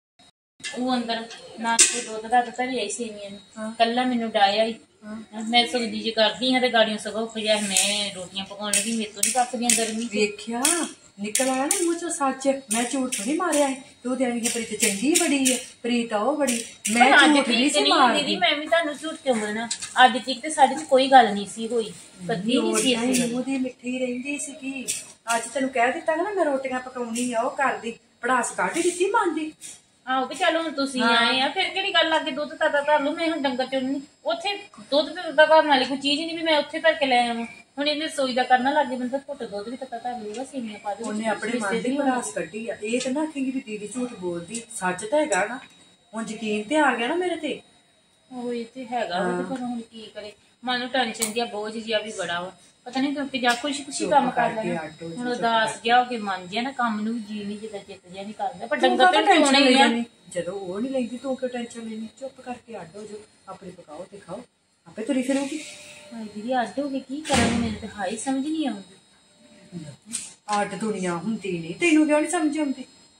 ਉਹ ਅੰਦਰ ਨਾ ਕੋਈ ਦੁੱਧ ਦਾ ਧਰੀ ਆਈ ਸੇਵੀਆਂ ਨੂੰ ਕੱਲਾ ਮੈਨੂੰ ਡਾਇਆ ਹੀ ਮੈਂ ਸਬਜ਼ੀ ਜੀ ਕਰਦੀ ਹਾਂ ਤੇ ਗਾੜੀਆਂ ਸਗੋਂ ਖਿਆ ਮੈਂ ਰੋਟੀਆਂ ਪਕਾਉਣ ਲੱਗੀ, ਮੇਰੇ ਤੋਂ ਨਹੀਂ ਪੱਕਦੀਆਂ ਗਰਮੀ ਵੇਖਿਆ ਨਿਕਲ ਆਇਆ ਨਾ ਮੂੰਹ ਚੋਂ ਸੱਚ, ਮੈਂ ਝੂਠ ਥੋੜੀ ਮਾਰਿਆ ਹੈ। ਤੂੰ ਤੇ ਆਂਗੀ ਪ੍ਰੀਤ ਚੰਗੀ ਬੜੀ ਹੈ, ਪ੍ਰੀਤ ਉਹ ਬੜੀ, ਮੈਂ ਝੂਠ ਨਹੀਂ ਸੀ ਮਾਰਦੀ। ਦੀਦੀ ਮੈਂ ਵੀ ਤੁਹਾਨੂੰ ਝੂਠ ਕਿਉਂ ਬੋਲਣਾ, ਅੱਜ ਤੱਕ ਤੇ ਸਾਡੇ ਚ ਕੋਈ ਗੱਲ ਨਹੀਂ ਸੀ ਹੋਈ, ਕਦੀ ਨਹੀਂ ਸੀ ਉਹਦੀ ਮਿੱਠੀ ਰਹਿੰਦੀ ਸੀਗੀ। ਅੱਜ ਤੈਨੂੰ ਕਹਿ ਦਿੱਤਾ ਨਾ ਮੈਂ ਰੋਟੀਆਂ ਪਕਾਉਣੀ ਆ, ਉਹ ਕਰਦੀ ਪੜਾਸ ਕੱਢ ਦਿੱਤੀ ਮੰਨਦੀ। ਆਹੋ ਵੀ ਚਲੋ ਹੁਣ ਤੁਸੀਂ ਆਏ ਆ ਫਿਰ ਕਿਹੜੀ ਗੱਲ ਲੱਗੇ ਦੁੱਧ ਤਾਂ ਧਰ ਲੂ, ਮੈਂ ਹੁਣ ਡੰਗਰ ਚੋਂ ਉੱਥੇ ਦੁੱਧ ਤੇ ਤਾਂ ਧਰਨ ਵਾਲੀ ਕੋਈ ਚੀਜ਼ ਨਹੀਂ ਵੀ ਮੈਂ ਉੱਥੇ ਧਰ ਕੇ ਲੈ ਆਵਾਂ। ਹੁਣ ਇਹਨੇ ਰਸੋਈ ਦਾ ਕਰਨਾ ਲੱਗੇ ਬੰਦਾ ਘੁੱਟ ਦੁੱਧ ਵੀ ਤਾਂ ਧਰ ਲੂਗਾ, ਸੇਵੀਆਂ ਪਾ ਦੇ। ਉਹਨੇ ਆਪਣੇ ਮਨ ਦੀ ਪੜਾਸ ਕੱਢੀ ਆ, ਇਹ ਤਾਂ ਨਾ ਆਖੇਗੀ ਵੀ ਦੀਦੀ ਝੂਠ ਬੋਲਦੀ, ਸੱਚ ਤਾਂ ਹੈਗਾ ਨਾ। ਹੁਣ ਯਕੀਨ ਤੇ ਆ ਗਿਆ ਨਾ ਮੇਰੇ ਤੇ। ਉਹ ਇਹ ਤੇ ਹੈਗਾ ਪਰ ਹੁਣ ਕੀ ਕਰੇ, ਮਨ ਨੂੰ ਟੈਨਸ਼ਨ ਜਿਹਾ ਬੋਝ ਜਿਹਾ ਵੀ ਬੜਾ ਵਾ, ਪਤਾ ਨਹੀਂ ਕਿਉਂਕਿ ਜਾ ਖੁਸ਼ੀ ਖੁਸ਼ੀ ਕੰਮ ਕਰ ਲੈਣਾ। ਹੁਣ ਉਦਾਸ ਜਿਹਾ ਹੋ ਕੇ ਮਨ ਜਿਹਾ ਨਾ ਕੰਮ ਨੂੰ ਜੀ ਨਹੀਂ ਜਿੱਦਾਂ ਚਿੱਤ ਜਿਹਾ ਨਹੀਂ ਕਰਦਾ, ਪਰ ਡੰਗਰ ਤੇ ਚੋਣੇ ਹੀ ਆ। ਜਦੋਂ ਉਹ ਨਹੀਂ ਲੈਂਦੀ ਤੂੰ ਕਿਉਂ ਟੈਨਸ਼ਨ ਲੈਣੀ, ਚੁੱਪ ਕਰਕੇ ਅੱਡ ਹੋ ਜਾਓ, ਆਪਣੇ ਪਕਾਓ ਤੇ ਖਾਓ, ਆਪੇ ਤੁਰੀ ਫਿਰੂਗੀ। ਹਾਏ ਦੀਦੀ ਅੱਡ ਹੋ ਕੇ ਕੀ ਕਰਾਂਗੇ, ਮੈਨੂੰ ਤੇ ਹਾਈ ਸਮਝ ਨਹੀਂ ਆਉਂਦੀ। ਅੱਡ ਦੁਨੀਆ ਹੁੰਦੀ ਨਹੀਂ, ਤੈਨੂੰ ਕਿਉਂ ਨਹੀਂ ਸਮਝ ਆਉਂਦੀ?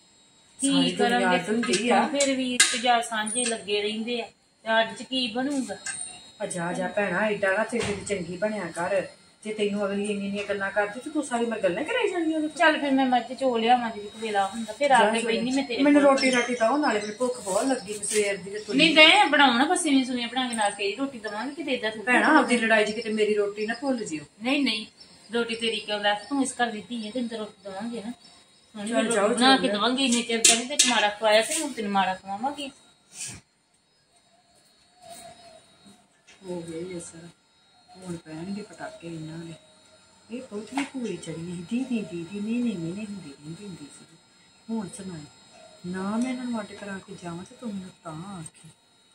ਕੀ ਕਰਾਂਗੇ ਫਿਰ ਵੀ ਇਤਜਾਰ ਸਾਂਝੇ ਲੱਗੇ ਰਹਿੰਦੇ ਆ ਤੇ ਅੱਡ ਚ ਕੀ ਬਣੂਗਾ। ਜਾ ਜਾ ਭੈਣਾ ਏਡਾ ਨਾ ਤੇ ਚੰਗੀ ਬਣਿਆ ਕਰ, ਜੇ ਤੈਨੂੰ ਅਗਲੀ ਇੰਨੀਆਂ ਗੱਲਾਂ ਕਰਦੀ ਤੇ ਤੂੰ ਸਾਰੀ ਮੈਂ ਗੱਲਾਂ ਕਰਾਈ ਜਾਂਦੀ। ਚੱਲ ਫਿਰ ਮੈਂ ਮੱਝ ਚੋ ਲਿਆ ਮਾਂ ਦੀ ਵੇਲਾ ਹੁੰਦਾ ਫਿਰ ਆ ਕੇ ਬੈਠੀ ਮੈਂ ਤੇਰੇ ਮੈਨੂੰ ਰੋਟੀ ਰਾਟੀ ਦਓ, ਨਾਲੇ ਮੈਨੂੰ ਭੁੱਖ ਬਹੁਤ ਲੱਗੀ ਸਵੇਰ ਦੀ। ਨਹੀਂ ਦੇ ਬਣਾਉਣਾ ਬਸ ਸੇਵੀਆਂ ਸੁਵੀਆਂ ਬਣਾ ਕੇ ਨਾਲ ਫੇਰ ਰੋਟੀ ਦਵਾਂਗੇ ਕਿਤੇ ਏਦਾਂ ਭੈਣਾ ਆਪਦੀ ਲੜਾਈ 'ਚ ਕਿਤੇ ਮੇਰੀ ਰੋਟੀ ਨਾ ਭੁੱਲ ਜਿਓ। ਨਹੀਂ ਨਹੀਂ ਰੋਟੀ ਤੇਰੀ ਕਿਉਂ ਲੈ, ਤੂੰ ਇਸ ਘਰ ਦੀ ਧੀ ਹੈ ਤੈਨੂੰ ਤਾਂ ਰੋਟੀ ਦਵਾਂਗੇ ਨਾ, ਚੱਲ ਜਾਓ ਬਣਾ ਕੇ ਦਵਾਂਗੇ। ਇੰਨੇ ਚਿਰ ਦਾ ਨਹੀਂ ਤੇ ਮਾੜਾ ਖਵਾਇਆ ਸੀ, ਹੁਣ ਤੈਨੂੰ ਮਾੜਾ ਖਵਾਵਾਂਗੇ। ਹੋ ਗਏ ਸਰ, ਹੁਣ ਪੈਣਗੇ ਪਟਾਕੇ ਇਹਨਾਂ ਦੇ। ਇਹ ਬਹੁਤ ਵੀ ਭੂਰੀ ਚੜੀ ਦੀਦੀ ਦੀਦੀ ਨਹੀਂ ਹੁੰਦੀ ਹੁੰਦੀ ਸੀ। ਹੁਣ ਸੁਣਾਈ ਨਾ ਮੈਂ ਇਹਨਾਂ ਨੂੰ ਅੱਡ ਕਰਾ ਕੇ ਜਾਵਾਂ ਤੇ ਤੂੰ ਮੈਨੂੰ ਤਾਂ ਆਖੀ।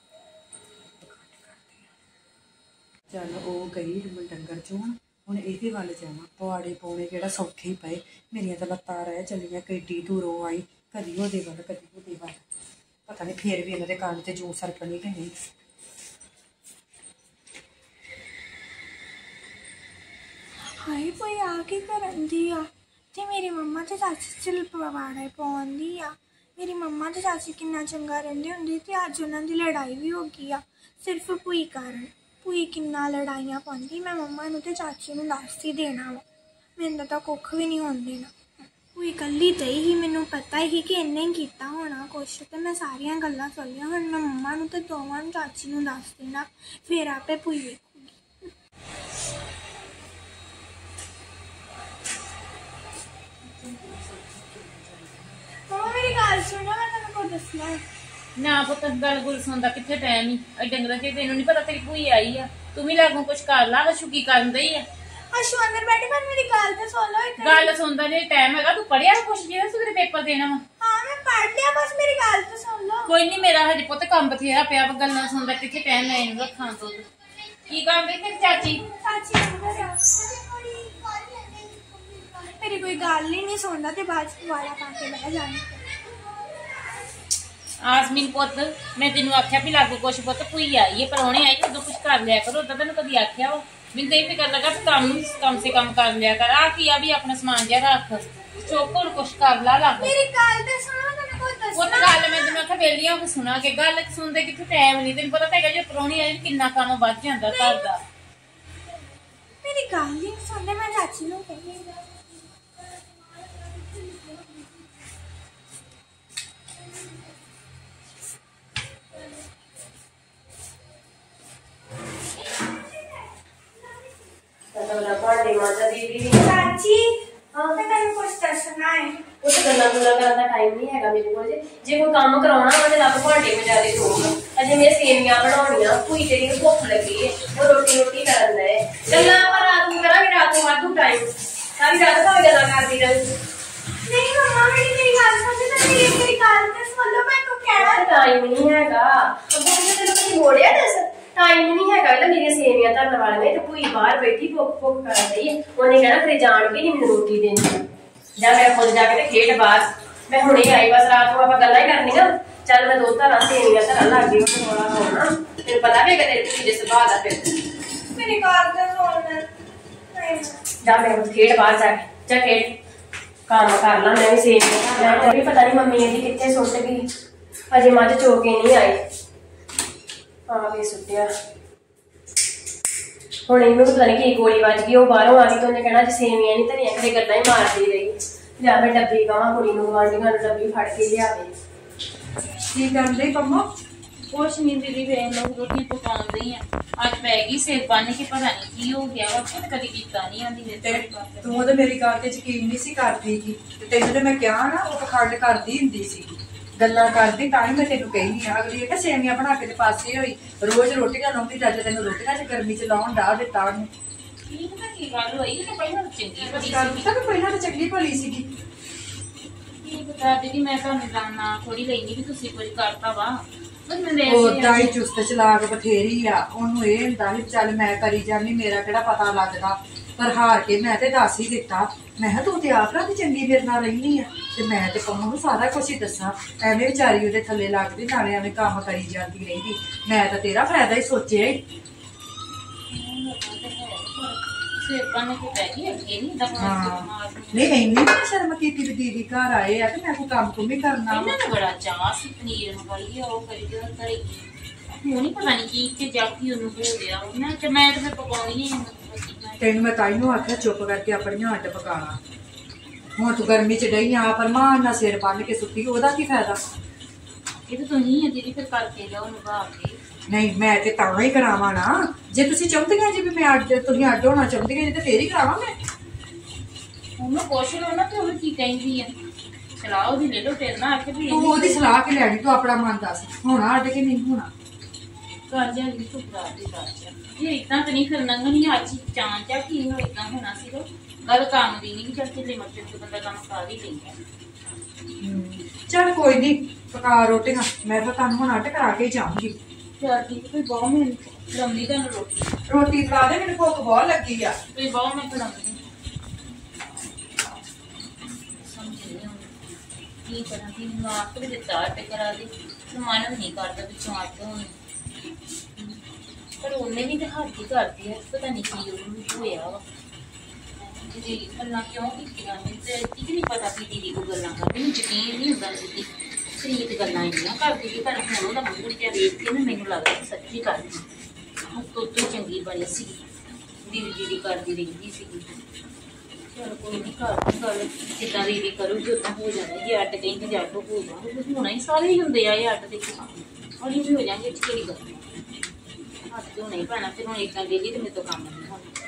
ਚੱਲ ਉਹ ਗਈ ਡੰਗਰ ਚੋਣ, ਹੁਣ ਇਹਦੇ ਵੱਲ ਜਾਵਾਂ, ਪਵਾੜੇ ਪਾਉਣੇ ਕਿਹੜਾ ਸੌਖੇ ਹੀ ਪਏ। ਮੇਰੀਆਂ ਤਾਂ ਲੱਤਾਂ ਰਹਿ ਚੱਲੀਆਂ, ਕਿੱਡੀ ਦੂਰੋਂ ਆਈ, ਕਦੀ ਉਹਦੇ ਵੱਲ ਕਦੀ ਉਹਦੇ ਵੱਲ, ਪਤਾ ਨਹੀਂ ਫੇਰ ਵੀ ਇਹਨਾਂ ਦੇ ਕੰਨ ਤੇ ਜੂ ਸਰਕਣੀ ਕਿ ਨਹੀਂ। ਹਾਏ ਕੋਈ ਆ ਕੀ ਕਰਨ ਦੀ ਆ, ਤੇ ਮੇਰੀ ਮੰਮਾ ਤੇ ਚਾਚੀ ਚਲ ਪਵਾੜੇ ਪਾਉਂਦੀ ਆ। ਮੇਰੀ ਮੰਮਾ ਤੇ ਚਾਚੀ ਕਿੰਨਾ ਚੰਗਾ ਰਹਿੰਦੇ ਹੁੰਦੇ ਤੇ ਅੱਜ ਉਹਨਾਂ ਦੀ ਲੜਾਈ ਵੀ ਹੋ ਗਈ ਆ ਸਿਰਫ ਭੂਈ ਕਾਰਨ। ਭੂਈ ਕਿੰਨਾ ਲੜਾਈਆਂ ਪਾਉਂਦੀ, ਮੈਂ ਮੰਮਾ ਨੂੰ ਤੇ ਚਾਚੀ ਨੂੰ ਦੱਸ ਹੀ ਦੇਣਾ ਵਾ, ਮੈਨੂੰ ਤਾਂ ਕੁੱਖ ਵੀ ਨਹੀਂ ਹੋਣ ਦੇਣਾ। ਭੂਈ ਇਕੱਲੀ ਤੇ ਹੀ ਮੈਨੂੰ ਪਤਾ ਹੀ ਕਿ ਇਹਨੇ ਹੀ ਕੀਤਾ ਹੋਣਾ ਕੁਛ, ਤੇ ਮੈਂ ਸਾਰੀਆਂ ਗੱਲਾਂ ਸੁਣੀਆਂ। ਹੁਣ ਮੈਂ ਮੰਮਾ ਨੂੰ ਤੇ ਦੋਵਾਂ ਨੂੰ ਚਾਚੀ ਨੂੰ ਦੱਸ ਦੇਣਾ, ਫਿਰ ਆਪੇ ਭੂਈ ਵੇਖੂਗੀ। ਮੰਮਾ ਮੇਰੀ ਗੱਲ ਸੁਣੋ, ਮੈਂ ਤੁਹਾਨੂੰ ਕੁਝ ਦੱਸਣਾ ਹੈ। ਨਾ ਪੁੱਤ ਗੱਲ ਗੁਲ ਸੁਣਦਾ ਕਿੱਥੇ ਟਾਈਮ ਹੀ ਇਹ ਡੰਗਰਾਂ ਚ, ਤੈਨੂੰ ਨਹੀਂ ਪਤਾ ਤੇਰੀ ਭੂਈ ਆਈ ਆ, ਤੂੰ ਵੀ ਲਾਗੋਂ ਕੁਛ ਕਰ ਲਾ। ਅਸ਼ੂ ਕੀ ਕਰਨ ਦਈ ਆ? ਅਸ਼ੂ ਅੰਦਰ ਬੈਠੀ, ਪਰ ਮੇਰੀ ਗੱਲ ਤੇ ਸੁਣ ਲਓ। ਗੱਲ ਸੁਣਦਾ ਜੇ ਟਾਈਮ ਹੈਗਾ, ਤੂੰ ਪੜਿਆ ਕੁਛ ਜਿਹੜਾ ਤੇਰੇ ਪੇਪਰ ਦੇਣਾ ਵਾ? ਹਾਂ ਮੈਂ ਪੜ੍ਹ ਲਿਆ, ਬਸ ਮੇਰੀ ਗੱਲ ਤੇ ਸੁਣ ਲਓ। ਕੋਈ ਨਹੀਂ, ਮੇਰਾ ਹਜੇ ਪੁੱਤ ਕੰਮ ਬਥੇਰਾ ਪਿਆ, ਗੱਲਾਂ ਸੁਣਦਾ ਕਿੱਥੇ ਟਾਈਮ ਲੈ ਇਹਨੂੰ ਰੱਖਾਂ ਤੋਂ। ਕੀ ਕੰਮ ਹੈ ਤੇਰੀ ਚਾਚੀ? ਚਾਚੀ ਅੰਦਰ ਆ, ਮੇਰੀ ਕੋਈ ਕੋਈ ਗੱਲ ਹੀ ਨਹੀਂ ਸੁਣਦਾ ਤੇ ਬਾਅਦ ਚ ਵਾਲਾ ਪਾ ਕੇ ਬਹਿ ਜਾਣਾ। ਆਸਮੀਨ ਪੁੱਤ ਮੈਂ ਤੈਨੂੰ ਆਖਿਆ ਵੀ ਲਾਗੂ ਕੁਛ ਪੁੱਤ ਕੋਈ ਆਈ ਹੈ ਪਰੌਣੇ ਆਈ ਉਦੋਂ ਕੁਛ ਕਰ ਲਿਆ ਕਰੋ। ਉਦੋਂ ਤੈਨੂੰ ਕਦੀ ਆਖਿਆ ਵਾ ਮੈਨੂੰ ਤਾਂ ਇਹ ਫਿਕਰ ਲੱਗਾ ਵੀ ਕੰਮ ਸੇ ਕੰਮ ਕਰ ਲਿਆ ਕਰ। ਆ ਕੀ ਆ ਵੀ ਆਪਣਾ ਸਮਾਨ ਜਿਹਾ ਰੱਖ ਚੁੱਕ ਹੁਣ ਕੁਛ ਕਰ ਲਾ ਲੱਗ ਮੇਰੀ ਗੱਲ ਤੇ ਸੁਣੋ ਤੈਨੂੰ ਕੋਈ ਉਹ ਤਾਂ ਗੱਲ ਮੈਂ ਤੈਨੂੰ ਆਖਿਆ ਵੇਲੀ ਹੋ ਕੇ ਸੁਣਾ ਕੇ ਗੱਲ ਸੁਣਦੇ ਕਿੱਥੇ ਟਾਈਮ ਨਹੀਂ ਤੈਨੂੰ ਪਤਾ ਤਾਂ ਹੈਗਾ ਜੇ ਪਰੌਣੇ ਆਏ ਕਿੰਨਾ ਕੰਮ ਵੱਧ ਜਾਂਦਾ ਘਰ ਦਾ। ਮੇਰੀ ਗੱਲ ਨਹੀਂ ਸੁਣਦੇ ਮੈਂ ਚਾਚੀ ਨੂੰ ਕਹਿੰਦੀ ਭਾਂਡੇ ਮਾਤਾ ਦੀਦੀ ਚਾਚੀ ਮੈਂ ਤੈਨੂੰ ਕੁਝ ਦੱਸਣਾ ਹੈ। ਉਹ ਤਾਂ ਗੱਲਾਂ ਕਰਨ ਦਾ ਟਾਈਮ ਨਹੀਂ ਹੈਗਾ ਮੇਰੇ ਕੋਲ। ਜੇ ਕੋਈ ਕੰਮ ਕਰਾਉਣਾ ਵਾ ਤੇ ਲੱਗ ਭਾਂਡੇ ਮਜਾ ਦੇ ਦੋਗਾ। ਅਜੇ ਮੈਂ ਸੇਵੀਆਂ ਬਣਾਉਣੀਆਂ ਭੂਈ ਤੇਰੀ ਨੂੰ ਭੁੱਖ ਲੱਗੀ ਹੈ ਉਹ ਰੋਟੀ ਕਰਨ ਦਾ ਹੈ। ਗੱਲਾਂ ਆਪਾਂ ਰਾਤ ਨੂੰ ਕਰਾਂਗੇ ਰਾਤ ਨੂੰ ਵਾਧੂ ਟਾਈਮ ਸਾਰੀ ਰਾਤ ਭਾਵੇਂ ਗੱਲਾਂ ਕਰਦੀ ਰਹੇ। ਨਹੀਂ ਮੰਮਾ ਮੇਰੀ ਗੱਲ ਸੁਣਦੇ ਤਾਂ ਮੇਰੀ ਗੱਲ ਤੇ ਸੁਣ ਲਓ ਮੈਂ ਤੂੰ ਕਹਿਣਾ ਟਾਈਮ ਨਹੀਂ ਹੈਗਾ ਅੱਗੋਂ ਤੈਨੂੰ ਕਦੀ ਮੋੜਿਆ ਦੱਸ ਟਾਈਮ ਨਹੀਂ ਹੈਗਾ। ਇਹਦਾ ਮੇਰੀਆਂ ਸੇਵੀਆਂ ਧਰਨ ਵਾਲੀਆਂ ਤੇ ਭੂਈ ਬਾਹਰ ਬੈਠੀ ਭੁੱਖ ਕਰਨ ਡਈ ਹੈ। ਉਹਨੇ ਕਹਿਣਾ ਫਿਰ ਜਾਣ ਕੇ ਨਹੀਂ ਮੈਨੂੰ ਰੋਟੀ ਦੇਣੀ ਜਾਂ ਮੈਂ ਖੁਦ ਜਾ ਕੇ ਤੇ ਖੇਡ ਬਾਹਰ। ਮੈਂ ਹੁਣੇ ਆਈ ਬਸ ਰਾਤ ਨੂੰ ਆਪਾਂ ਗੱਲਾਂ ਹੀ ਕਰਨੀਆਂ। ਚੱਲ ਮੈਂ 2 ਧਾਰਾਂ ਸੇਵੀਆਂ ਧਰਨ ਲੱਗ ਗਈ ਉਹ ਥੋੜਾ ਹੋਣਾ ਤੈਨੂੰ ਪਤਾ ਵੀ ਕਦੇ ਭੂਈ ਦੇ ਸੁਭਾਅ ਦਾ। ਫਿਰ ਮੇਰੀ ਗੱਲ ਤੇ ਸੁਣ ਜਾ ਮੈਂ ਖੇਡ ਬਾਹਰ ਜਾ ਖੇਡ ਕੰਮ ਕਰ ਲਾ। ਮੈਂ ਵੀ ਸੇਵੀਆਂ ਮੈਂ ਵੀ ਪਤਾ ਨਹੀਂ ਮੰਮੀ ਇਹਦੀ ਕਿੱਥੇ ਸੁੱਟ ਗਈ ਅਜੇ ਮੱਝ ਚੋ ਕੇ ਨਹੀਂ ਆਈ। ਆ ਵੀ ਸੁੱਟਿਆ ਹੁਣ ਇਹਨੂੰ ਪਤਾ ਨਹੀਂ ਕੀ ਗੋਲੀ ਵੱਜ ਗਈ। ਉਹ ਬਾਹਰੋਂ ਆ ਗਈ ਤੇ ਉਹਨੇ ਕਹਿਣਾ ਜੇ ਸੇਵੀਆਂ ਨਹੀਂ ਧਰੀਆਂ ਕਦੇ ਗੱਲਾਂ ਹੀ ਮਾਰਦੀ ਰਹੀ। ਲਿਆ ਮੈਂ ਡੱਬੀ ਕਹਾਂ ਕੁੜੀ ਨੂੰ ਗਵਾਂਢੀਆਂ ਨੂੰ ਡੱਬੀ ਫੜ ਕੇ ਲਿਆਵੇ। ਕੀ ਕਰਦੇ ਪੰਮੋ? ਕੁਛ ਨਹੀਂ ਦੀਦੀ ਵੇਖ ਲਓ ਰੋਟੀ ਪਕਾਉਂਦੀ ਆ ਅੱਜ ਪੈ ਗਈ ਸਿਰ ਬੰਨ ਕੇ ਪਤਾ ਨਹੀਂ ਕੀ ਹੋ ਗਿਆ ਵਾ ਕਦੀ ਕੀਤਾ ਨਹੀਂ ਆਂਦੀ ਤੇ ਤੂੰ ਉਹਦੇ ਮੇਰੀ ਗੱਲ ਤੇ ਯਕੀਨ ਨਹੀਂ ਸੀ ਕਰਦੀ ਕਿ ਤੇ ਤੈਨੂੰ ਤੇ ਮੈਂ ਕਿਹਾ ਨਾ ਉਹ ਪਖੰਡ ਕਰਦੀ ਹੁੰਦੀ ਸੀ ਗੱਲਾਂ ਕਰਦੀ ਤਾਂ ਹੀ ਮੈਂ ਤੈਨੂੰ ਕਹਿੰਦੀ ਆ। ਅਗਲੀ ਇਹ ਸੇਵੀਆਂ ਬਣਾ ਕੇ ਤੇ ਪਾਸੇ ਹੋਈ ਰੋਜ਼ ਰੋਟੀਆਂ ਲਾਉਂਦੀ ਜੱਜ ਤੈਨੂੰ ਰੋਟੀਆਂ ਚ ਗਰਮੀ ਚ ਲਾਉਣ ਡਾਹ ਦਿੱਤਾ ਉਹਨੂੰ। ਕੀ ਗੱਲ ਹੋਈ ਤੇ ਪਹਿਲਾਂ ਚੰਗੀ ਬੜੀ ਗੱਲ ਤਾਂ ਪਹਿਲਾਂ ਤਾਂ ਚੰਗੀ ਭਲੀ ਸੀਗੀ। ਕੀ ਪਤਾ ਦੀਦੀ ਮੈਂ ਤੁਹਾਨੂੰ ਜਾਣਨਾ ਥੋੜੀ ਲੈਣੀ ਵੀ ਤੁਸੀਂ ਕੁਝ ਕਰਤਾ ਵਾ ਉਦਾਂ ਹੀ ਚੁਸਤ ਚਲਾਕ ਬਥੇਰੀ ਆ। ਉਹਨੂੰ ਇਹ ਹੁੰਦਾ ਵੀ ਚੱਲ ਮੈਂ ਕਰੀ ਜਾਂਦੀ ਮੇਰਾ ਕਿਹੜਾ ਪਤਾ ਲੱਗਦਾ। ਪਰ ਹਾਰ ਕੇ ਮੈਂ ਤੇ ਦੱਸ ਹੀ ਦਿੱਤਾ। ਮੈਂ ਕਿਹਾ ਤੂੰ ਤੇ ਆਪ ਰਾਤ ਚੰਗੀ ਮੇਰੇ ਨਾਲ ਰਹਿਣੀ ਆ ਤੇ ਮੈਂ ਤੇ ਪੰਮੂ ਨੂੰ ਸਾਰਾ ਕੁਛ ਹੀ ਦੱਸਾਂ। ਐਵੇਂ ਵਿਚਾਰੀ ਉਹਦੇ ਥੱਲੇ ਲੱਗਦੀ ਨਾਲੇ ਐਵੇਂ ਕੰਮ ਕਰੀ ਜਾਂਦੀ ਰਹਿੰਦੀ। ਮੈਂ ਤਾਂ ਤੇਰਾ ਫਾਇਦਾ ਹੀ ਸੋਚਿਆ ਹੀ। ਨਹੀਂ ਇੰਨੀ ਤਾਂ ਸ਼ਰਮ ਕੀਤੀ ਵੀ ਦੀਦੀ ਘਰ ਆਏ ਆ ਤੇ ਮੈਂ ਕੋਈ ਕੰਮ ਕੁਮ ਹੀ ਕਰਨਾ। ਇਹਨਾਂ ਨੂੰ ਬੜਾ ਚਾਹ ਸੀ ਪਨੀਰ ਮੰਗਾਈ ਉਹ ਕਰੀ ਜੋ ਕਰੀ ਹੁਣ ਹੀ ਪਤਾ ਨਹੀਂ ਕੀ ਕਿ ਜਾਕੀ ਉਹਨੂੰ ਹੋ ਗਿਆ ਮੈਂ ਤੇ ਫਿਰ ਪਕਾਉਣੀ ਨਹੀਂ। ਤੈਨੂੰ ਮੈਂ ਤਾਈ ਨੂੰ ਆਖਿਆ ਚੁੱਪ ਕਰਕੇ ਆਪਣੀਆਂ ਅੱਡ ਪਕਾਣਾ। ਹੁਣ ਤੂੰ ਗਰਮੀ ਚ ਡਈ ਆ ਪਰ ਮਾਂ ਨਾਲ ਸਿਰ ਬੰਨ ਕੇ ਸੁੱਤੀ ਉਹਦਾ ਕੀ ਫਾਇਦਾ। ਇਹ ਤਾਂ ਤੁਸੀਂ ਆ ਦੀਦੀ ਫਿਰ ਕਰਕੇ ਜਾਓ ਨਿਭਾ ਕੇ। ਨਹੀਂ ਮੈਂ ਤੇ ਤਾਂ ਹੀ ਕਰਾਵਾਂ ਨਾ ਜੇ ਤੁਸੀਂ ਚਾਹੁੰਦੀਆਂ ਜੀ ਵੀ ਮੈਂ ਅੱਡ ਤੁਸੀਂ ਅੱਡ ਹੋਣਾ ਚਾਹੁੰਦੀਆਂ ਜੀ ਤੇ ਫੇਰ ਹੀ ਕਰਾਵਾਂ ਮੈਂ। ਉਹਨੂੰ ਪੁੱਛ ਲਓ ਨਾ ਕਿ ਉਹ ਕੀ ਕਹਿੰਦੀ ਆ ਸਲਾਹ ਉਹਦੀ ਲੈ ਲਓ ਫਿਰ ਨਾ ਆ ਕੇ ਵੀ ਤੂੰ ਉਹਦੀ ਸਲਾਹ ਕੇ ਲੈਣੀ ਤੂੰ ਆਪਣਾ ਮਨ ਦੱਸ ਹੋਣਾ ਅੱਡ ਕੇ ਨਹੀਂ ਹੋਣਾ। ਘਰ ਜਾ ਕੇ ਤੂੰ ਬਰਾ ਦੀ ਬਾਤ ਇਹ ਇਦਾਂ ਤਾਂ ਨਹੀਂ ਫਿਰ ਲੰਘਣੀ ਅੱਜ ਚਾਂਚਾ ਕੀ ਹੋ ਇਦਾਂ ਹੋਣਾ ਸੀਗਾ ਗੱਲ ਕੰਮ ਦੀ ਨਹੀਂ ਚੱਲ ਕਿਤੇ ਮੱਥੇ ਤੇ ਬੰਦਾ ਕੰਮ ਕਰ ਹੀ ਲੈਂਦਾ। ਚੱਲ ਕੋਈ ਨਹੀਂ ਪਕਾ ਰੋਟੀਆਂ ਮੈਂ ਤਾਂ ਤੁਹਾਨੂੰ ਹੁਣ ਅੱਡ ਕਰਾ ਕੇ ਜਾਊਂਗੀ। ਚੱਲ ਠੀਕ ਕੋਈ ਬਹੁਤ ਮੈਂ ਲੰਮੀ ਤੁਹਾਨੂੰ ਰੋਟੀ ਖਾ ਦੇ ਮੈਨੂੰ ਭੁੱਖ ਬਹੁਤ ਲੱਗੀ ਆ। ਕੋਈ ਬਹੁਤ ਮੈਂ ਖਲਾਉਂਦੀ ਕੀ ਕਰਾਂ ਕਿ ਮੈਂ ਆਪ ਵੀ ਦਿੱਤਾ ਤੇ ਕਰਾ ਦੇ ਮਨ ਵੀ ਨਹੀਂ ਕਰਦਾ ਵਿੱਚੋਂ ਆਟ ਹੋਣ ਪਰ ਉਹਨੇ ਵੀ ਤਾਂ ਹੱਥ ਹੀ ਕਰਦੀ ਹੈ ਪਤਾ ਨਹੀਂ ਕੀ ਉਹਨੂੰ ਹੋਇਆ ਵਾ ਜੀ ਗੱਲਾਂ ਕਿਉਂ ਕੀਤੀਆਂ ਮੈਨੂੰ ਤੇ ਇਹ ਨਹੀਂ ਪਤਾ ਕਿ ਦੀਦੀ ਕੋ ਗੱਲਾਂ ਕਰਦੀ ਮੈਨੂੰ ਯਕੀਨ ਨਹੀਂ ਹੁੰਦਾ ਦੀਦੀ ਸਰੀਰ ਗੱਲਾਂ ਇੰਨੀਆਂ ਕਰਦੀ ਕਿ ਪਰ ਹੁਣ ਉਹਦਾ ਮੂਡ ਜਿਹਾ ਵੇਖ ਕੇ ਨਾ ਮੈਨੂੰ ਲੱਗਦਾ ਕਿ ਸੱਚੀ ਕਰਦੀ ਉਹ ਤੋਂ ਚੰਗੀ ਬਣੀ ਸੀ ਦੀਦੀ ਕਰਦੀ ਰਹਿੰਦੀ ਸੀਗੀ। ਚਲ ਕੋਈ ਨਹੀਂ ਕਰਦੀ ਗੱਲ ਜਿੱਦਾਂ ਦੀਦੀ ਕਰੂਗੀ ਉਦਾਂ ਹੋ ਜਾਣਾ ਜੇ ਅੱਡ ਕਹਿੰਦੇ ਜੇ ਅੱਡ ਹੋ ਜਾਣਾ ਹੋਣਾ ਹੀ ਸਾਰੇ ਹੀ ਹੁੰਦੇ ਆ ਇਹ ਅੱਡ ਦੇ ਹੌਲੀ ਵੀ ਹੋ ਜਾਣਗੇ ਕਿਹੜੀ ਗੱਲ ਹੱਥ ਤੋਂ ਨਹੀਂ ਪੈਣਾ ਫਿਰ ਹੁਣ ਇਦਾਂ ਡੇਲੀ ਤੇ ਮੇਰੇ ਤੋਂ ਕੰਮ ਨਹੀਂ ਹੋਣਾ।